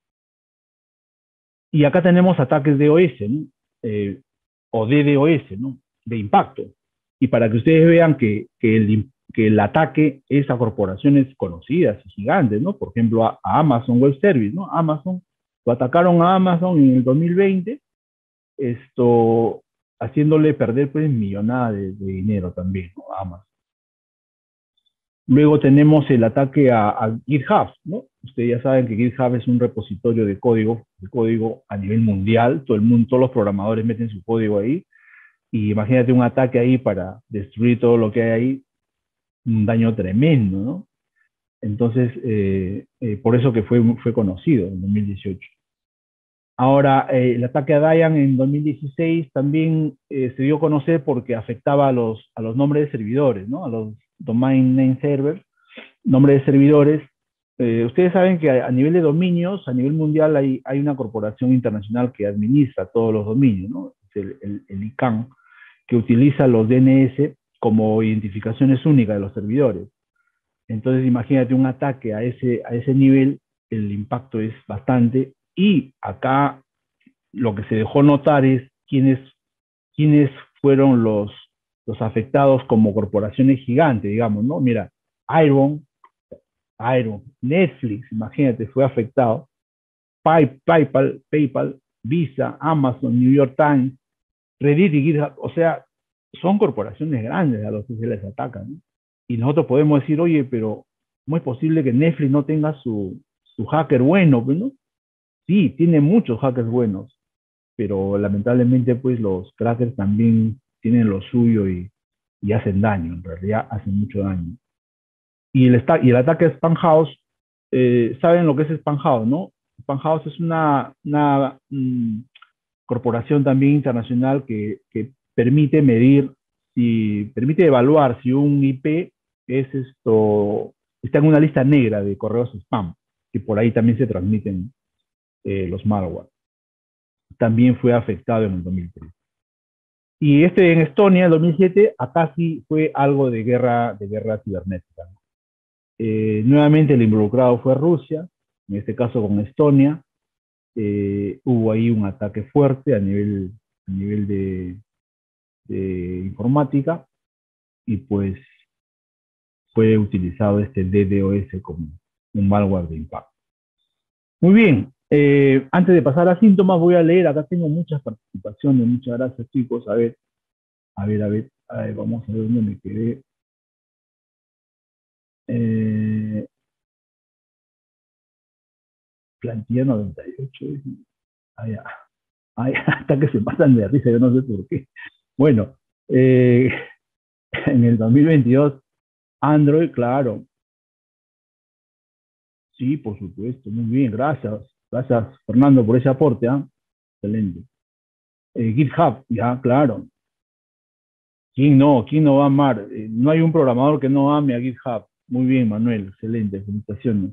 S1: y acá tenemos ataques de DOS, ¿no? Eh, o D DDoS, ¿no? De impacto. Y para que ustedes vean que, que, el, que el ataque es a corporaciones conocidas y gigantes, ¿no? Por ejemplo, a, a Amazon Web Service, ¿no? Amazon, lo atacaron a Amazon en el dos mil veinte, esto, haciéndole perder pues millonada de, de dinero también, ¿no? A Amazon. Luego tenemos el ataque a, a GitHub, ¿no? Ustedes ya saben que GitHub es un repositorio de código, de código a nivel mundial. Todo el mundo, todos los programadores meten su código ahí. Y imagínate un ataque ahí para destruir todo lo que hay ahí, un daño tremendo, ¿no? Entonces, eh, eh, por eso que fue, fue conocido en dos mil dieciocho. Ahora, eh, el ataque a Diane en dos mil dieciséis también eh, se dio a conocer porque afectaba a los, a los nombres de servidores, ¿no? A los domain name servers, nombres de servidores. Eh, ustedes saben que a, a, nivel de dominios, a nivel mundial, hay, hay una corporación internacional que administra todos los dominios, ¿no? Es el, el, el I C A N, que utiliza los D N S como identificaciones únicas de los servidores. Entonces, imagínate un ataque a ese, a ese nivel, el impacto es bastante. Y acá lo que se dejó notar es quiénes, quiénes fueron los, los afectados como corporaciones gigantes, digamos, ¿no? Mira, Iron, Iron, Netflix, imagínate, fue afectado. Pay, PayPal, PayPal, Visa, Amazon, New York Times, Reddit y GitHub. O sea, son corporaciones grandes a los que se les atacan, ¿no? Y nosotros podemos decir, oye, pero ¿cómo es posible que Netflix no tenga su, su hacker bueno, ¿no? Sí, tiene muchos hackers buenos, pero lamentablemente pues los crackers también tienen lo suyo y, y hacen daño, en realidad hacen mucho daño. Y el, y el ataque a Spamhaus, eh, ¿saben lo que es Spamhaus, no? Spamhaus es una, una mmm, corporación también internacional que, que permite medir, si, permite evaluar si un I P es esto, está en una lista negra de correos spam, que por ahí también se transmiten eh, los malware. También fue afectado en el dos mil tres. Y este en Estonia, en dos mil siete, acá sí fue algo de guerra, de guerra cibernética. Eh, nuevamente el involucrado fue Rusia, en este caso con Estonia. Eh, hubo ahí un ataque fuerte a nivel, a nivel de, de informática y pues fue utilizado este D DoS como un malware de impacto. Muy bien, eh, antes de pasar a síntomas voy a leer, acá tengo muchas participaciones, muchas gracias chicos, a ver, a ver, a ver, a ver vamos a ver dónde me quedé. Eh, plantilla noventa y ocho, ah, ya. Ay, hasta que se pasan de risa, yo no sé por qué. Bueno, eh, en el dos mil veintidós, Android, claro. Sí, por supuesto, muy bien, gracias. Gracias, Fernando, por ese aporte, ¿eh? Excelente. Eh, GitHub, ya, claro. ¿Quién no? ¿Quién no va a amar? Eh, no hay un programador que no ame a GitHub. Muy bien, Manuel, excelente, felicitaciones.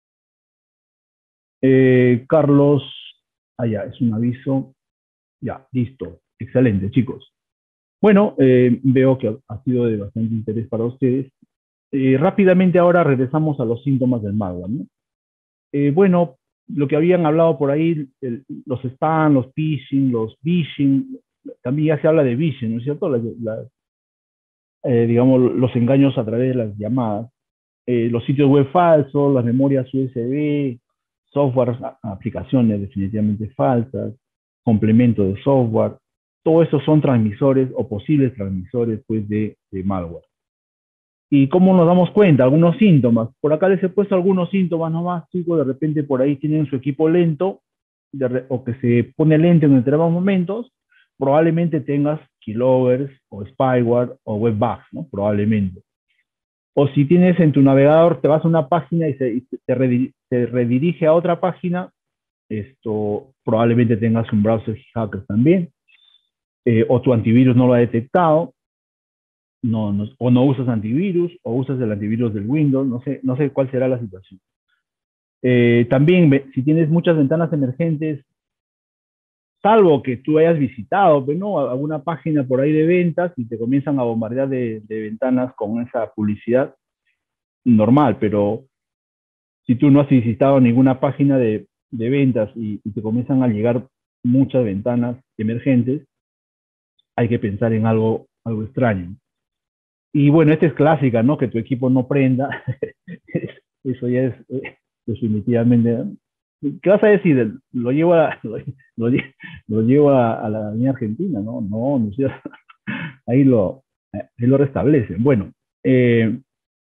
S1: Eh, Carlos, ah, ya, es un aviso. Ya, listo. Excelente, chicos. Bueno, eh, veo que ha sido de bastante interés para ustedes. Eh, rápidamente ahora regresamos a los síntomas del malware, ¿no? Eh, bueno, lo que habían hablado por ahí, el, los spam, los phishing, los phishing, también ya se habla de phishing, ¿no es cierto? La, la, eh, digamos, los engaños a través de las llamadas. Eh, los sitios web falsos, las memorias U S B, software, aplicaciones definitivamente falsas, complemento de software, todo eso son transmisores o posibles transmisores pues, de, de malware. ¿Y cómo nos damos cuenta? Algunos síntomas. Por acá les he puesto algunos síntomas nomás, chicos, de repente por ahí tienen su equipo lento de, o que se pone lento en determinados momentos, probablemente tengas keyloggers o spyware o webbugs, ¿no? Probablemente. O si tienes en tu navegador, te vas a una página y, se, y te, redir, te, redirige a otra página, esto probablemente tengas un browser hacker también, eh, o tu antivirus no lo ha detectado, no, no, o no usas antivirus, o usas el antivirus del Windows, no sé, no sé cuál será la situación. Eh, también, si tienes muchas ventanas emergentes, salvo que tú hayas visitado, pues, ¿no? alguna página por ahí de ventas y te comienzan a bombardear de, de ventanas con esa publicidad, normal, pero si tú no has visitado ninguna página de, de ventas y, y te comienzan a llegar muchas ventanas emergentes, hay que pensar en algo, algo extraño. Y bueno, esta es clásica, ¿no? Que tu equipo no prenda. Eso ya es eh, definitivamente. ¿Qué vas a decir? Lo llevo a, lo, lo, lo llevo a, a la línea argentina, ¿no? No, no sé. Ahí lo, ahí lo restablecen. Bueno, eh,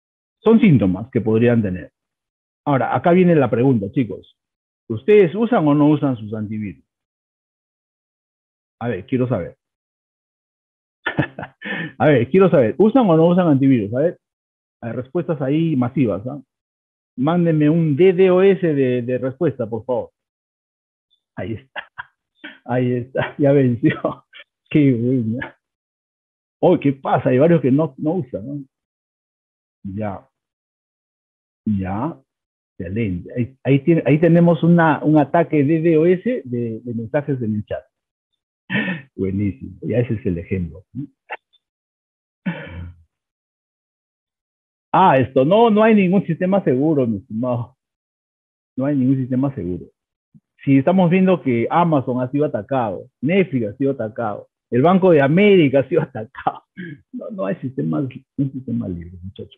S1: Son síntomas que podrían tener. Ahora, acá viene la pregunta, chicos. ¿Ustedes usan o no usan sus antivirus? A ver, quiero saber. A ver, quiero saber. ¿Usan o no usan antivirus? A ver, hay respuestas ahí masivas, ¿ah? Mándenme un D DDoS de, de respuesta, por favor. Ahí está. Ahí está. Ya venció. Qué buena. Oh, ¿qué pasa? Hay varios que no, no usan, ¿no? Ya, ya. Excelente. Ahí, ahí, tiene, ahí tenemos una, un ataque de DDoS de, de mensajes en el chat. Buenísimo. Ya ese es el ejemplo. Ah, esto, no, no hay ningún sistema seguro, mi estimado. No hay ningún sistema seguro. Si estamos viendo que Amazon ha sido atacado, Netflix ha sido atacado, el Banco de América ha sido atacado, no, no hay sistemas, un sistema libre, muchachos.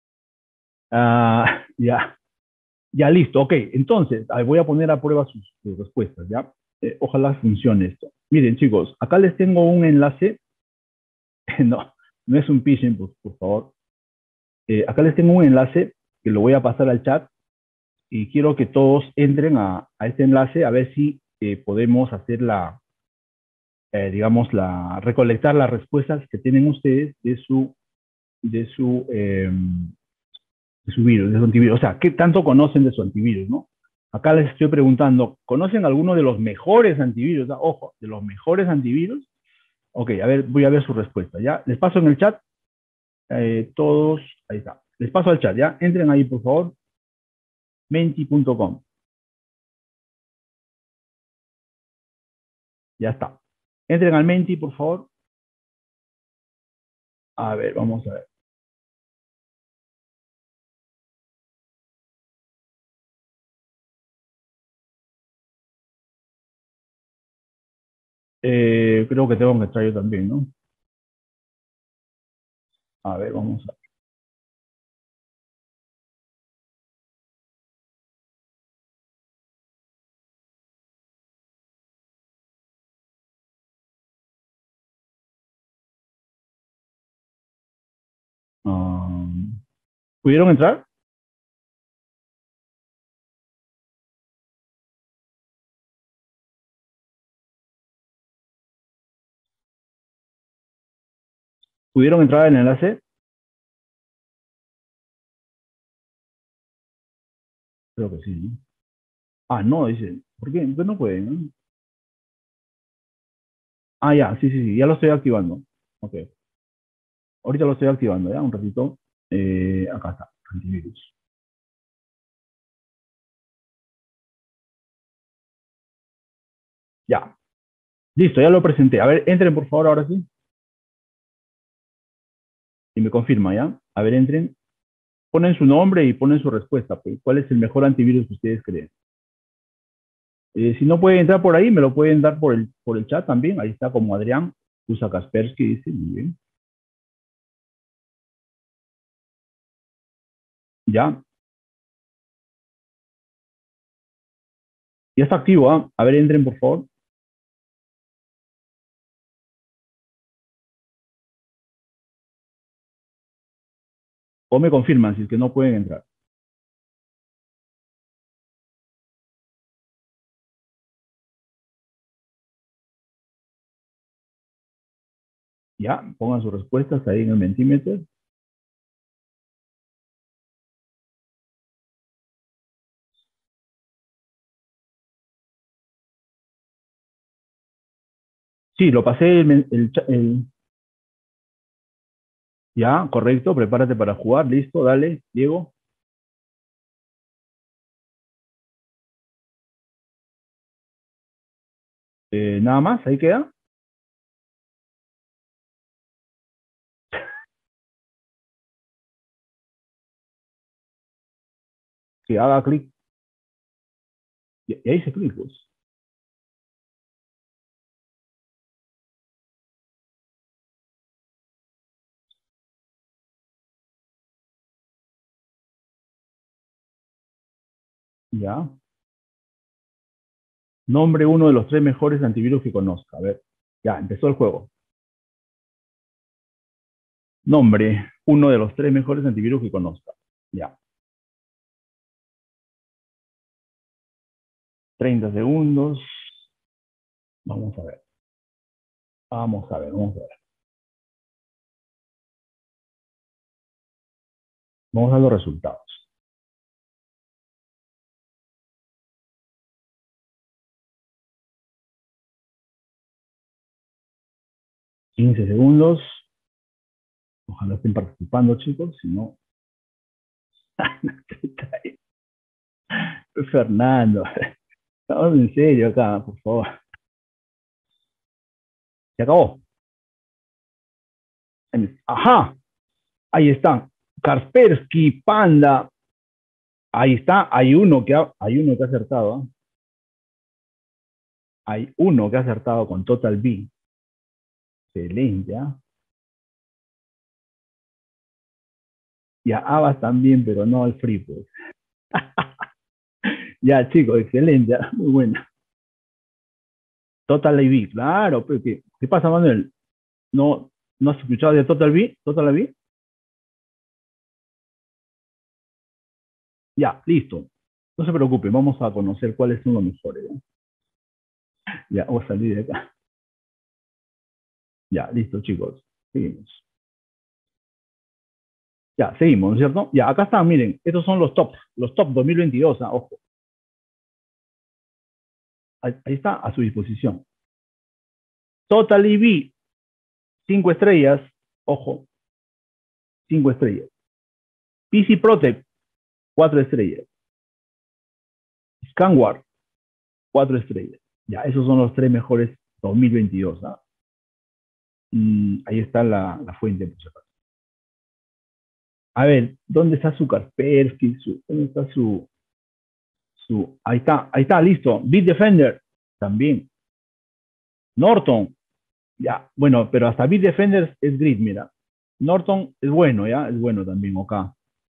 S1: Ah, ya, ya listo, ok. Entonces, ahí voy a poner a prueba sus, sus respuestas, ¿ya? Eh, ojalá funcione esto. Miren, chicos, acá les tengo un enlace. No, no es un phishing, por, por favor. Eh, acá les tengo un enlace que lo voy a pasar al chat y quiero que todos entren a, a este enlace a ver si eh, podemos hacer la, eh, digamos, la, recolectar las respuestas que tienen ustedes de su, de su, eh, de su virus, de su antivirus. O sea, ¿qué tanto conocen de su antivirus, no? Acá les estoy preguntando, ¿conocen alguno de los mejores antivirus? Ah, ojo, de los mejores antivirus. Ok, a ver, voy a ver su respuesta, ¿ya? Les paso en el chat, eh, todos, ahí está. Les paso al chat, ¿ya? Entren ahí, por favor, menti punto com. Ya está. Entren al Menti, por favor. A ver, vamos a ver. Eh, creo que tengo que entrar yo también, ¿no? A ver, vamos a ver. Um, ¿Pudieron entrar? ¿Pudieron entrar en el enlace? Creo que sí, ¿no? Ah, no, dice. ¿Por qué? Pues no pueden, ¿no? Ah, ya, sí, sí, sí, ya lo estoy activando. Ok. Ahorita lo estoy activando, ¿ya? Un ratito. Eh, acá está, antivirus. Ya. Listo, ya lo presenté. A ver, entren por favor ahora sí. Y me confirma, ¿ya? A ver, entren. Ponen su nombre y ponen su respuesta. Pues. ¿Cuál es el mejor antivirus que ustedes creen? Eh, si no pueden entrar por ahí, me lo pueden dar por el, por el chat también. Ahí está como Adrián usa Kaspersky, dice, muy bien. Ya, ya está activo, ¿ah? A ver, entren por favor. O me confirman si es que no pueden entrar. Ya, pongan sus respuestas ahí en el Mentimeter. Sí, lo pasé el, el, el, ya, correcto, prepárate para jugar, listo, dale, Diego. Eh, nada más, ahí queda. Que haga clic. Y, y ahí se clic, pues. Ya. Nombre uno de los tres mejores antivirus que conozca. A ver, ya, empezó el juego. Nombre uno de los tres mejores antivirus que conozca. Ya. treinta segundos. Vamos a ver. Vamos a ver, vamos a ver. Vamos a ver los resultados. quince segundos. Ojalá estén participando, chicos, si no. Fernando, estamos en serio acá, por favor. Se acabó. Ajá, ahí está. Kaspersky, Panda. Ahí está, hay uno que ha, hay uno que ha acertado. ¿eh? Hay uno que ha acertado con Total B. Excelente, ¿eh? Y a Abas también, pero no al Free, pues. Ya, chicos, excelente, ¿eh? Muy buena. Total B, claro, pero ¿qué, ¿qué pasa, Manuel? ¿No, ¿No has escuchado de Total B? ¿Total B? Ya, listo. No se preocupen, vamos a conocer cuáles son los mejores. ¿eh? Ya, vamos a salir de acá. Ya, listo, chicos. Seguimos. Ya, seguimos, ¿no es cierto? Ya, acá están, miren, estos son los top, los top dos mil veintidós, ¿ah? Ojo. Ahí, ahí está, a su disposición. Total E V, cinco estrellas, ojo, cinco estrellas. P C Protect, cuatro estrellas. Scanward, cuatro estrellas. Ya, esos son los tres mejores dos mil veintidós. ¿ah? Mm, ahí está la, la fuente, por supuesto. A ver, ¿dónde está su Kaspersky? Su, ¿Dónde está su, su... Ahí está, ahí está, listo. Bitdefender, también. Norton, ya, bueno, pero hasta Bitdefender es grid, mira. Norton es bueno, ya, es bueno también, ok. A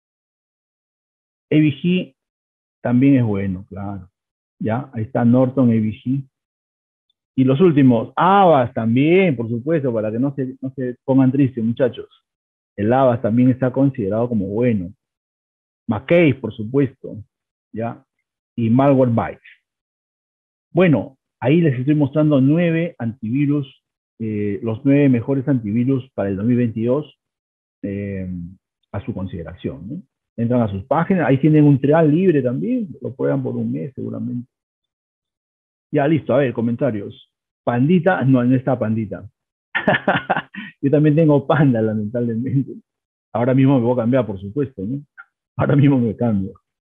S1: V G también es bueno, claro. Ya, ahí está Norton, A V G. Y los últimos, Avast también, por supuesto, para que no se, no se pongan tristes, muchachos. El Avast también está considerado como bueno. McCase, por supuesto, ¿ya? Y Malwarebytes. Bueno, ahí les estoy mostrando nueve antivirus, eh, los nueve mejores antivirus para el dos mil veintidós eh, a su consideración, ¿no? Entran a sus páginas, ahí tienen un trial libre también, lo prueban por un mes seguramente. Ya, listo, a ver, comentarios. Pandita, no, no está Pandita. Yo también tengo Panda, lamentablemente. Ahora mismo me voy a cambiar, por supuesto, ¿no? Ahora mismo me cambio.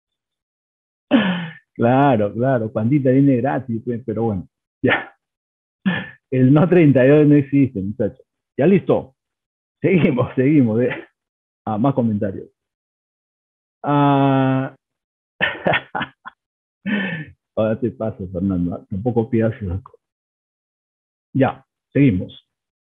S1: Claro, claro, Pandita viene gratis, pues, pero bueno, ya. El no treinta y dos no existe, muchachos. Ya listo. Seguimos, seguimos. ¿eh? Ah, más comentarios. Ah... Ahora te paso, Fernando. Tampoco pidas esas cosas. Ya, seguimos.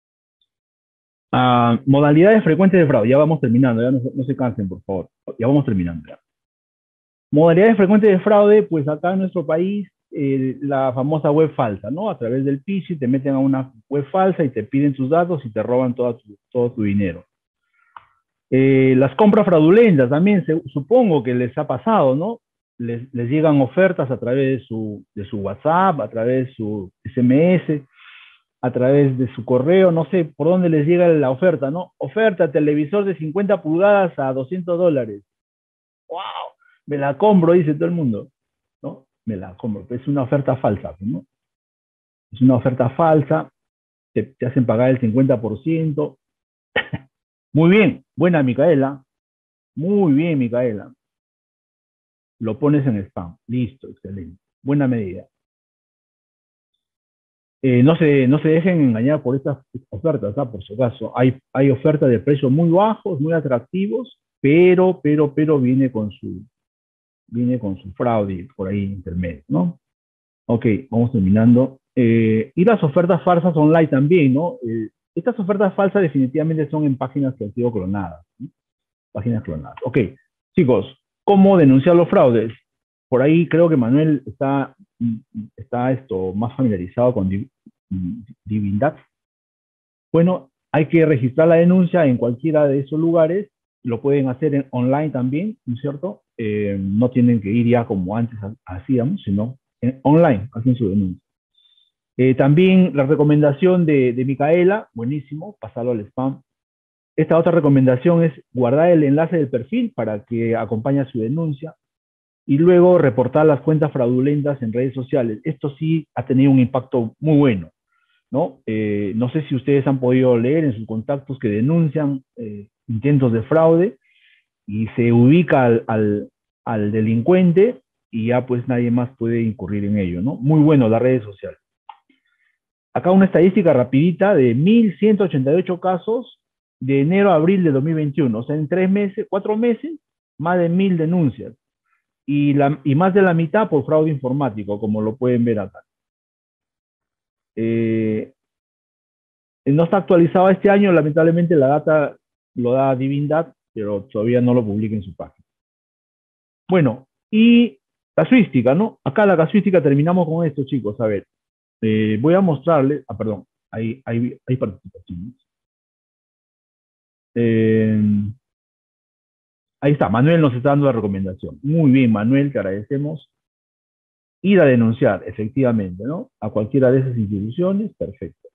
S1: Ah, modalidades frecuentes de fraude. Ya vamos terminando, ya no, no se cansen, por favor. Ya vamos terminando. Ya. Modalidades frecuentes de fraude, pues acá en nuestro país, eh, la famosa web falsa, ¿no? A través del phishing te meten a una web falsa y te piden tus datos y te roban todo tu, todo tu dinero. Eh, las compras fraudulentas también, se, supongo que les ha pasado, ¿no? Les, les llegan ofertas a través de su, de su WhatsApp, a través de su S M S, a través de su correo, no sé por dónde les llega la oferta, ¿no? Oferta, televisor de cincuenta pulgadas a doscientos dólares. ¡Wow! Me la compro, dice todo el mundo, ¿no? Me la compro, es una oferta falsa, ¿no? Es una oferta falsa, te, te hacen pagar el cincuenta por ciento. Muy bien, buena Micaela, muy bien Micaela. Lo pones en spam, listo, excelente, buena medida. Eh, no, se, no se dejen engañar por estas ofertas, ¿ah? Por su caso. Hay, hay ofertas de precios muy bajos, muy atractivos, pero, pero, pero viene con su, viene con su fraude por ahí intermedio, ¿no? Ok, vamos terminando. Eh, y las ofertas falsas online también, ¿no? Eh, estas ofertas falsas definitivamente son en páginas que han sido clonadas, ¿sí? Páginas clonadas. Ok, chicos, ¿cómo denunciar los fraudes? Por ahí creo que Manuel está, está esto, más familiarizado con Divindad. Bueno, hay que registrar la denuncia en cualquiera de esos lugares lo pueden hacer en, online también, ¿no es cierto? Eh, no tienen que ir ya como antes hacíamos, sino en, online, hacen su denuncia. Eh, también la recomendación de, de Micaela, buenísimo, pasarlo al spam. Esta otra recomendación es guardar el enlace del perfil para que acompañe su denuncia y luego reportar las cuentas fraudulentas en redes sociales. Esto sí ha tenido un impacto muy bueno, ¿no? Eh, no sé si ustedes han podido leer en sus contactos que denuncian eh, intentos de fraude y se ubica al, al, al delincuente y ya pues nadie más puede incurrir en ello, ¿no? Muy bueno las redes sociales. Acá una estadística rapidita de mil ciento ochenta y ocho casos de enero a abril de dos mil veintiuno. O sea, en tres meses, cuatro meses, más de mil denuncias. Y, la, y más de la mitad por fraude informático, como lo pueden ver acá. Eh, no está actualizado este año, lamentablemente la data lo da Divindad, pero todavía no lo publica en su página. Bueno, y casuística, ¿no? Acá la casuística terminamos con esto, chicos. A ver, eh, voy a mostrarles, ah, perdón, hay, hay, hay participaciones. Eh, ahí está, Manuel nos está dando la recomendación. Muy bien, Manuel, te agradecemos. Ir a denunciar, efectivamente, ¿no? A cualquiera de esas instituciones, perfecto.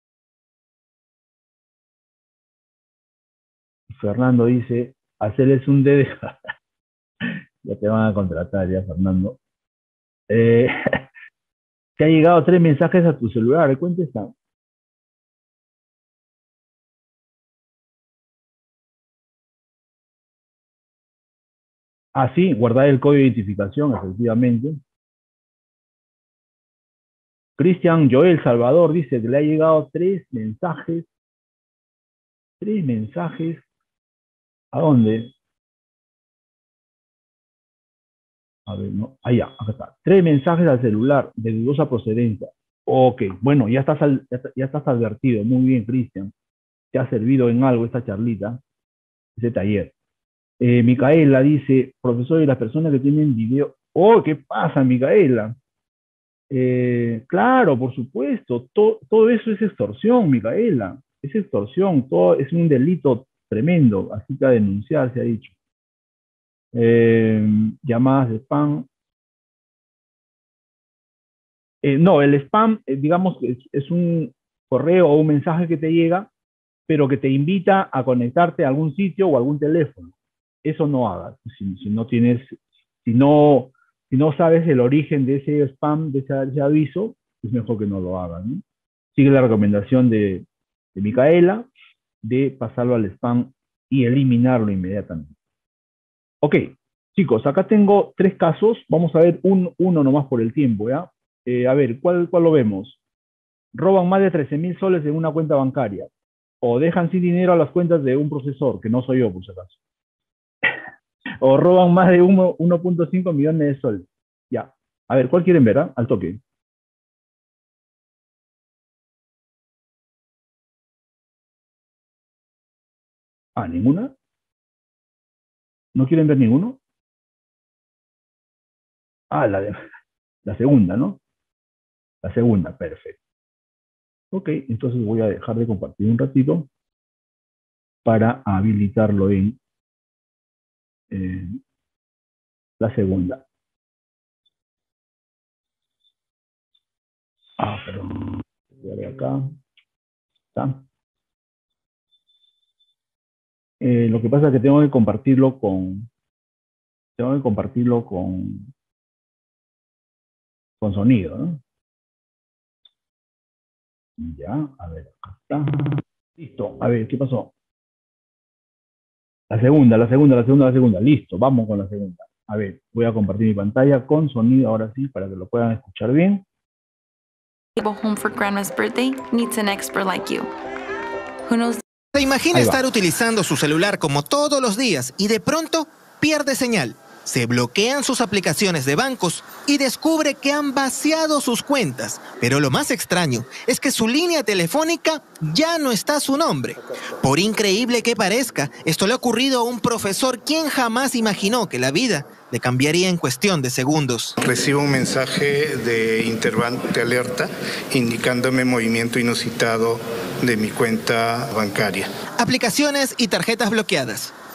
S1: Fernando dice, hacerles un D D. Ya te van a contratar, ya, Fernando. Eh, te ha llegado tres mensajes a tu celular, cuenta esta. Ah, sí, guardar el código de identificación, efectivamente. Cristian Joel Salvador dice que le ha llegado tres mensajes. Tres mensajes. ¿A dónde? A ver, no. Allá, acá está. Tres mensajes al celular de dudosa procedencia. Ok, bueno, ya estás, al, ya, ya estás advertido. Muy bien, Cristian. Te ha servido en algo esta charlita, ese taller. Eh, Micaela dice, profesor, y las personas que tienen video. Oh, ¿qué pasa, Micaela? Eh, claro, por supuesto, to, todo eso es extorsión, Micaela. Es extorsión, todo es un delito tremendo, así que a denunciar se ha dicho. Eh, llamadas de spam. Eh, no, el spam, eh, digamos que es, es un correo o un mensaje que te llega, pero que te invita a conectarte a algún sitio o algún teléfono. Eso no hagas, si, si no tienes, si no, si no sabes el origen de ese spam, de ese, de ese aviso, es mejor que no lo hagas, ¿no? Sigue la recomendación de, de Micaela de pasarlo al spam y eliminarlo inmediatamente. Ok, chicos, acá tengo tres casos, vamos a ver un, uno nomás por el tiempo, ¿ya? Eh, a ver, ¿cuál, ¿cuál lo vemos? Roban más de trece mil soles en una cuenta bancaria, o dejan sin dinero a las cuentas de un profesor, que no soy yo, por si acaso. O roban más de uno punto cinco millones de soles. Ya. A ver, ¿cuál quieren ver? ¿Ah? Al toque. Ah, ¿ninguna? ¿No quieren ver ninguno? Ah, la, de, la segunda, ¿no? La segunda, perfecto. Ok, entonces voy a dejar de compartir un ratito para habilitarlo en eh, la segunda. Ah, perdón. Voy a ver acá. ¿Está? Eh, lo que pasa es que tengo que compartirlo con... Tengo que compartirlo con... con sonido, ¿no? Ya, a ver, acá está. Listo, a ver, ¿qué pasó? La segunda, la segunda, la segunda, la segunda. Listo, vamos con la segunda. A ver, voy a compartir mi pantalla con sonido ahora sí, para que lo puedan escuchar bien.
S2: Home for grandma's birthday needs an expert like you. Who knows?
S3: Se imagina estar utilizando su celular como todos los días y de pronto pierde señal. Se bloquean sus aplicaciones de bancos y descubre que han vaciado sus cuentas. Pero lo más extraño es que su línea telefónica ya no está a su nombre. Por increíble que parezca, esto le ha ocurrido a un profesor quien jamás imaginó que la vida le cambiaría en cuestión de segundos.
S4: Recibo un mensaje de interbank de alerta indicándome movimiento inusitado de mi cuenta bancaria.
S3: Aplicaciones y tarjetas bloqueadas.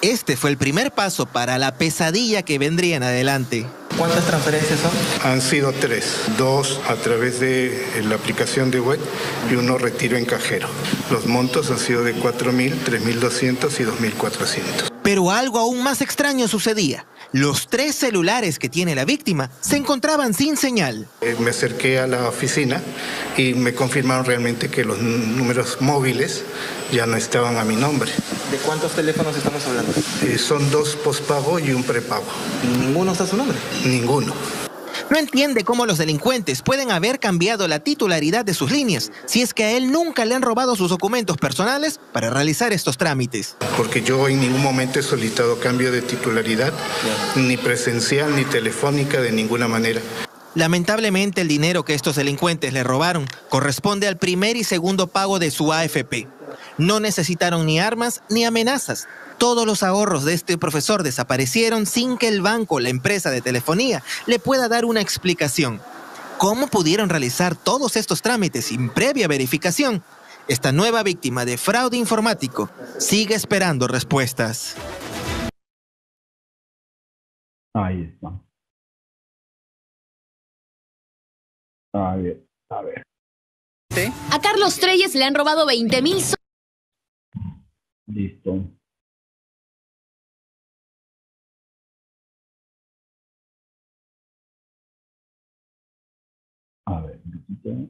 S3: Este fue el primer paso para la pesadilla que vendría en adelante.
S5: ¿Cuántas transferencias son?
S4: Han sido tres, dos a través de la aplicación de web y uno retiro en cajero. Los montos han sido de cuatro mil, tres mil doscientos y dos mil cuatrocientos.
S3: Pero algo aún más extraño sucedía. Los tres celulares que tiene la víctima se encontraban sin señal.
S4: Eh, me acerqué a la oficina y me confirmaron realmente que los números móviles ya no estaban a mi nombre.
S5: ¿De cuántos teléfonos estamos hablando?
S4: Eh, son dos pospago y un prepago.
S5: ¿Ninguno está a su nombre?
S4: Ninguno.
S3: No entiende cómo los delincuentes pueden haber cambiado la titularidad de sus líneas si es que a él nunca le han robado sus documentos personales para realizar estos trámites.
S4: Porque yo en ningún momento he solicitado cambio de titularidad, ni presencial ni telefónica de ninguna manera.
S3: Lamentablemente, el dinero que estos delincuentes le robaron corresponde al primer y segundo pago de su A F P. No necesitaron ni armas ni amenazas. Todos los ahorros de este profesor desaparecieron sin que el banco o la empresa de telefonía le pueda dar una explicación. ¿Cómo pudieron realizar todos estos trámites sin previa verificación? Esta nueva víctima de fraude informático sigue esperando respuestas.
S1: Ahí está. A ver, a ver.
S5: ¿Sí?
S6: A Carlos Treyes le han robado veinte mil soles.
S1: Listo. A ver, un poquito.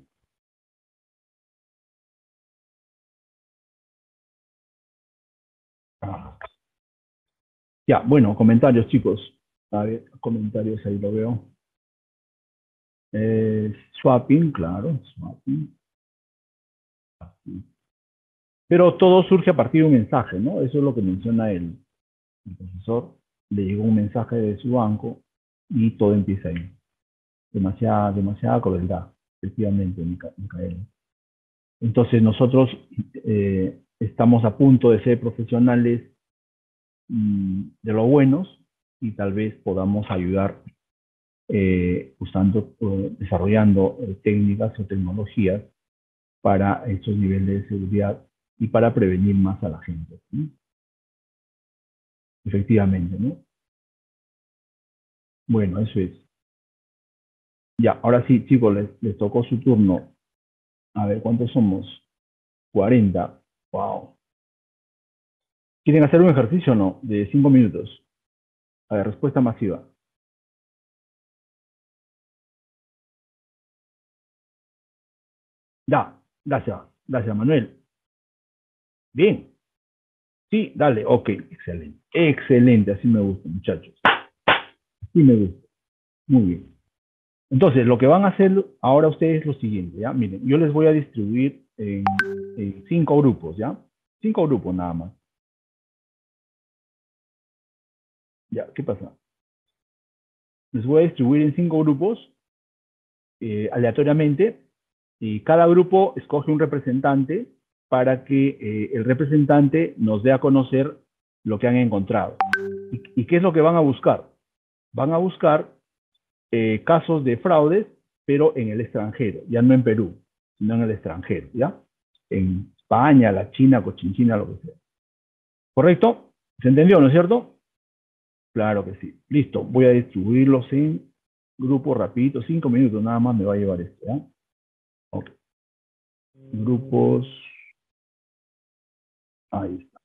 S1: Ah. Ya, bueno, comentarios, chicos. A ver, comentarios, ahí lo veo. Eh, swapping, claro, swapping. Pero todo surge a partir de un mensaje, ¿no? Eso es lo que menciona el, el profesor. Le llegó un mensaje de su banco y todo empieza ahí. Demasiada, demasiada crueldad, efectivamente, Micaela. Entonces nosotros eh, estamos a punto de ser profesionales mmm, de lo buenos y tal vez podamos ayudar eh, usando, eh, desarrollando eh, técnicas o tecnologías para estos niveles de seguridad y para prevenir más a la gente, ¿sí? Efectivamente, ¿no? Bueno, eso es. Ya, ahora sí, chicos, les, les tocó su turno. A ver, ¿cuántos somos? cuarenta. Wow. ¿Quieren hacer un ejercicio o no? De cinco minutos. A ver, respuesta masiva. Ya, gracias. Gracias, Manuel. Bien. Sí, dale, ok, excelente. Excelente, así me gusta, muchachos. Así me gusta. Muy bien. Entonces, lo que van a hacer ahora ustedes es lo siguiente, ¿ya? Miren, yo les voy a distribuir en, en cinco grupos, ¿ya? Cinco grupos nada más. Ya, ¿qué pasa? Les voy a distribuir en cinco grupos eh, aleatoriamente y cada grupo escoge un representante para que eh, el representante nos dé a conocer lo que han encontrado. ¿Y, y qué es lo que van a buscar? Van a buscar eh, casos de fraudes, pero en el extranjero, ya no en Perú, sino en el extranjero, ¿ya? En España, la China, Cochinchina, lo que sea. ¿Correcto? ¿Se entendió, no es cierto? Claro que sí. Listo, voy a distribuirlos en grupos rapidito, cinco minutos nada más me va a llevar esto, ¿ya? Ok. Grupos. Ahí está.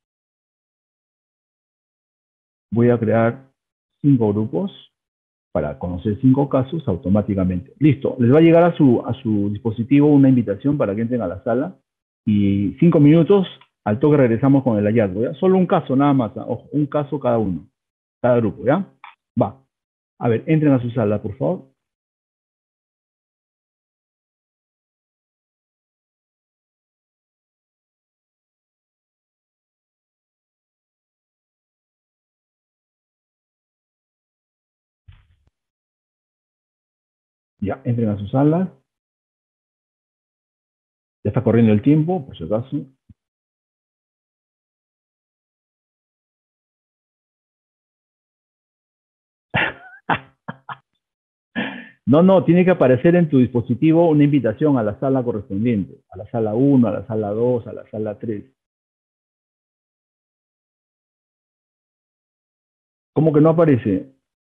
S1: Voy a crear cinco grupos para conocer cinco casos automáticamente. Listo, les va a llegar a su, a su dispositivo una invitación para que entren a la sala y cinco minutos al toque regresamos con el hallazgo, ¿ya? Solo un caso nada más, ¿eh? Ojo, un caso cada uno, cada grupo, ¿ya? Va. A ver, entren a su sala, por favor. Ya, entren a sus salas. Ya está corriendo el tiempo, por si acaso. No, no, tiene que aparecer en tu dispositivo una invitación a la sala correspondiente, a la sala uno, a la sala dos, a la sala tres. ¿Cómo que no aparece?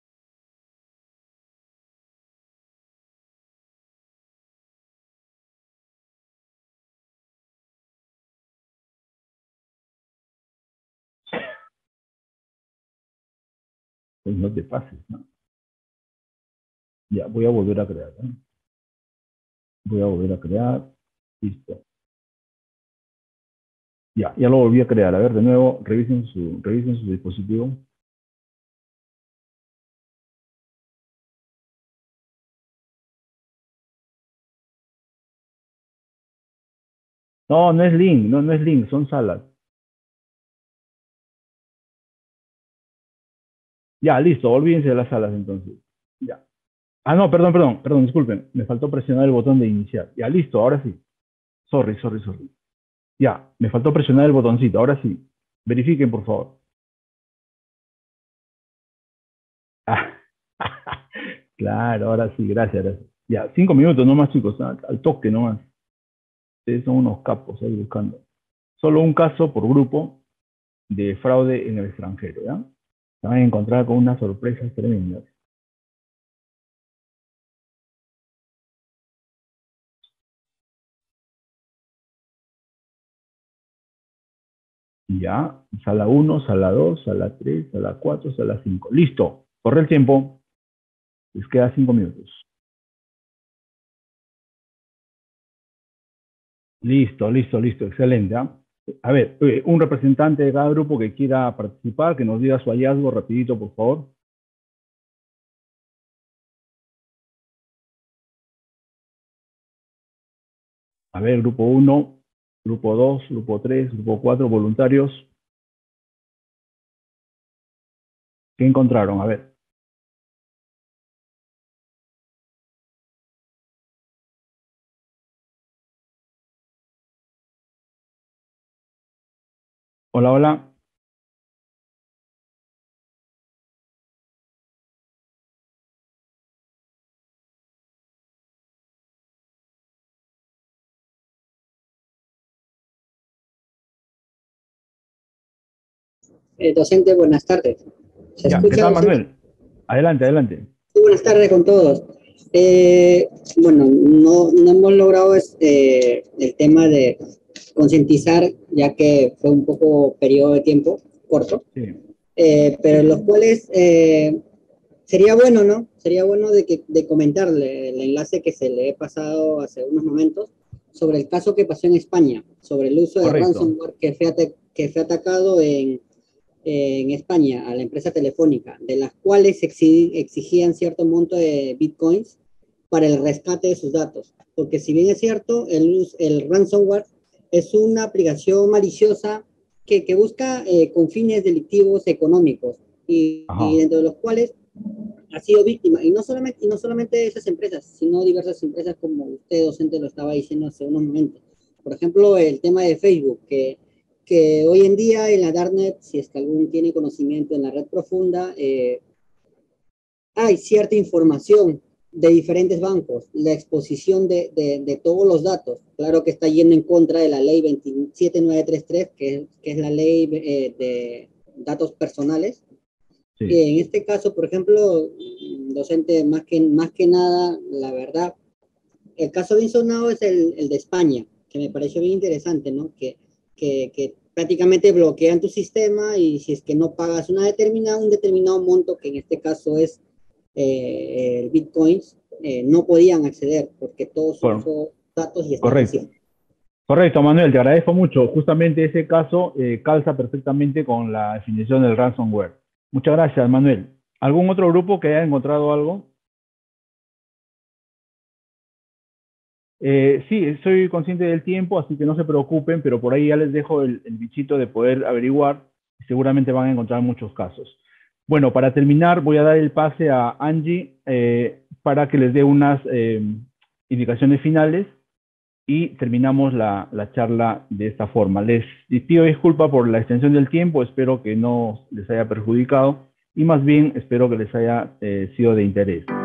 S1: Pues no te pases, ¿no? Ya, voy a volver a crear, ¿no? Voy a volver a crear. Listo. Ya, ya lo volví a crear. A ver, de nuevo, revisen su, revisen su dispositivo. No, no es link, no, no es link, son salas. Ya, listo, olvídense de las salas entonces. Ya. Ah, no, perdón, perdón, perdón, disculpen. Me faltó presionar el botón de iniciar. Ya, listo, ahora sí. Sorry, sorry, sorry. Ya, me faltó presionar el botoncito, ahora sí. Verifiquen, por favor. Ah, claro, ahora sí, gracias, gracias. Ya, cinco minutos nomás, chicos, al, al toque nomás. Ustedes son unos capos ahí buscando. Solo un caso por grupo de fraude en el extranjero, ¿ya? Se van a encontrar con unas sorpresas tremendas. Ya, sala uno, sala dos, sala tres, sala cuatro, sala cinco. Listo, corre el tiempo. Les queda cinco minutos. Listo, listo, listo, excelente. ¿Ah? A ver, eh, un representante de cada grupo que quiera participar, que nos diga su hallazgo rapidito, por favor. A ver, grupo uno, grupo dos, grupo tres, grupo cuatro, voluntarios. ¿Qué encontraron? A ver. Hola, hola.
S7: Eh, docente, buenas tardes. ¿Se
S1: Ya, ¿qué
S7: escucha,
S1: tal,
S7: docente?
S1: Manuel? Adelante, adelante.
S7: Sí, buenas tardes con todos. Eh, bueno, no, no hemos logrado este, el tema de concientizar, ya que fue un poco periodo de tiempo corto,
S1: Sí.
S7: eh, pero en los cuales eh, sería bueno, ¿no? Sería bueno de, que, de comentarle el enlace que se le he pasado hace unos momentos sobre el caso que pasó en España, sobre el uso de
S1: Correcto.
S7: ransomware que fue, que fue atacado en en España a la empresa telefónica, de las cuales exigían cierto monto de bitcoins para el rescate de sus datos. Porque si bien es cierto, el, el ransomware es una aplicación maliciosa que, que busca eh, con fines delictivos económicos y, y
S1: Ajá.
S7: dentro de los cuales ha sido víctima, y no solamente, y no solamente esas empresas, sino diversas empresas como usted, docente, lo estaba diciendo hace unos momentos. Por ejemplo, el tema de Facebook, que que hoy en día en la Darknet, si es que algún tiene conocimiento en la red profunda, eh, hay cierta información de diferentes bancos, la exposición de, de, de, todos los datos. Claro que está yendo en contra de la ley veintisiete mil novecientos treinta y tres, que, que es la ley eh, de datos personales.
S1: Sí.
S7: Y en este caso, por ejemplo, docente, más que, más que nada, la verdad, el caso bien sonado es el, el de España, que me pareció bien interesante, ¿no? Que, que, que prácticamente bloquean tu sistema y si es que no pagas una determinada, un determinado monto, que en este caso es eh, el bitcoins, eh, no podían acceder porque todos sus
S1: Cor
S7: datos y estaban
S1: correcto.
S7: cifrados.
S1: Correcto, Manuel, te agradezco mucho. Justamente ese caso eh, calza perfectamente con la definición del ransomware. Muchas gracias, Manuel. ¿Algún otro grupo que haya encontrado algo? Eh, sí, soy consciente del tiempo, así que no se preocupen, pero por ahí ya les dejo el, el bichito de poder averiguar y seguramente van a encontrar muchos casos. Bueno, para terminar, voy a dar el pase a Angie eh, para que les dé unas eh, indicaciones finales y terminamos la, la charla de esta forma. Les pido disculpas por la extensión del tiempo, espero que no les haya perjudicado y más bien espero que les haya eh, sido de interés.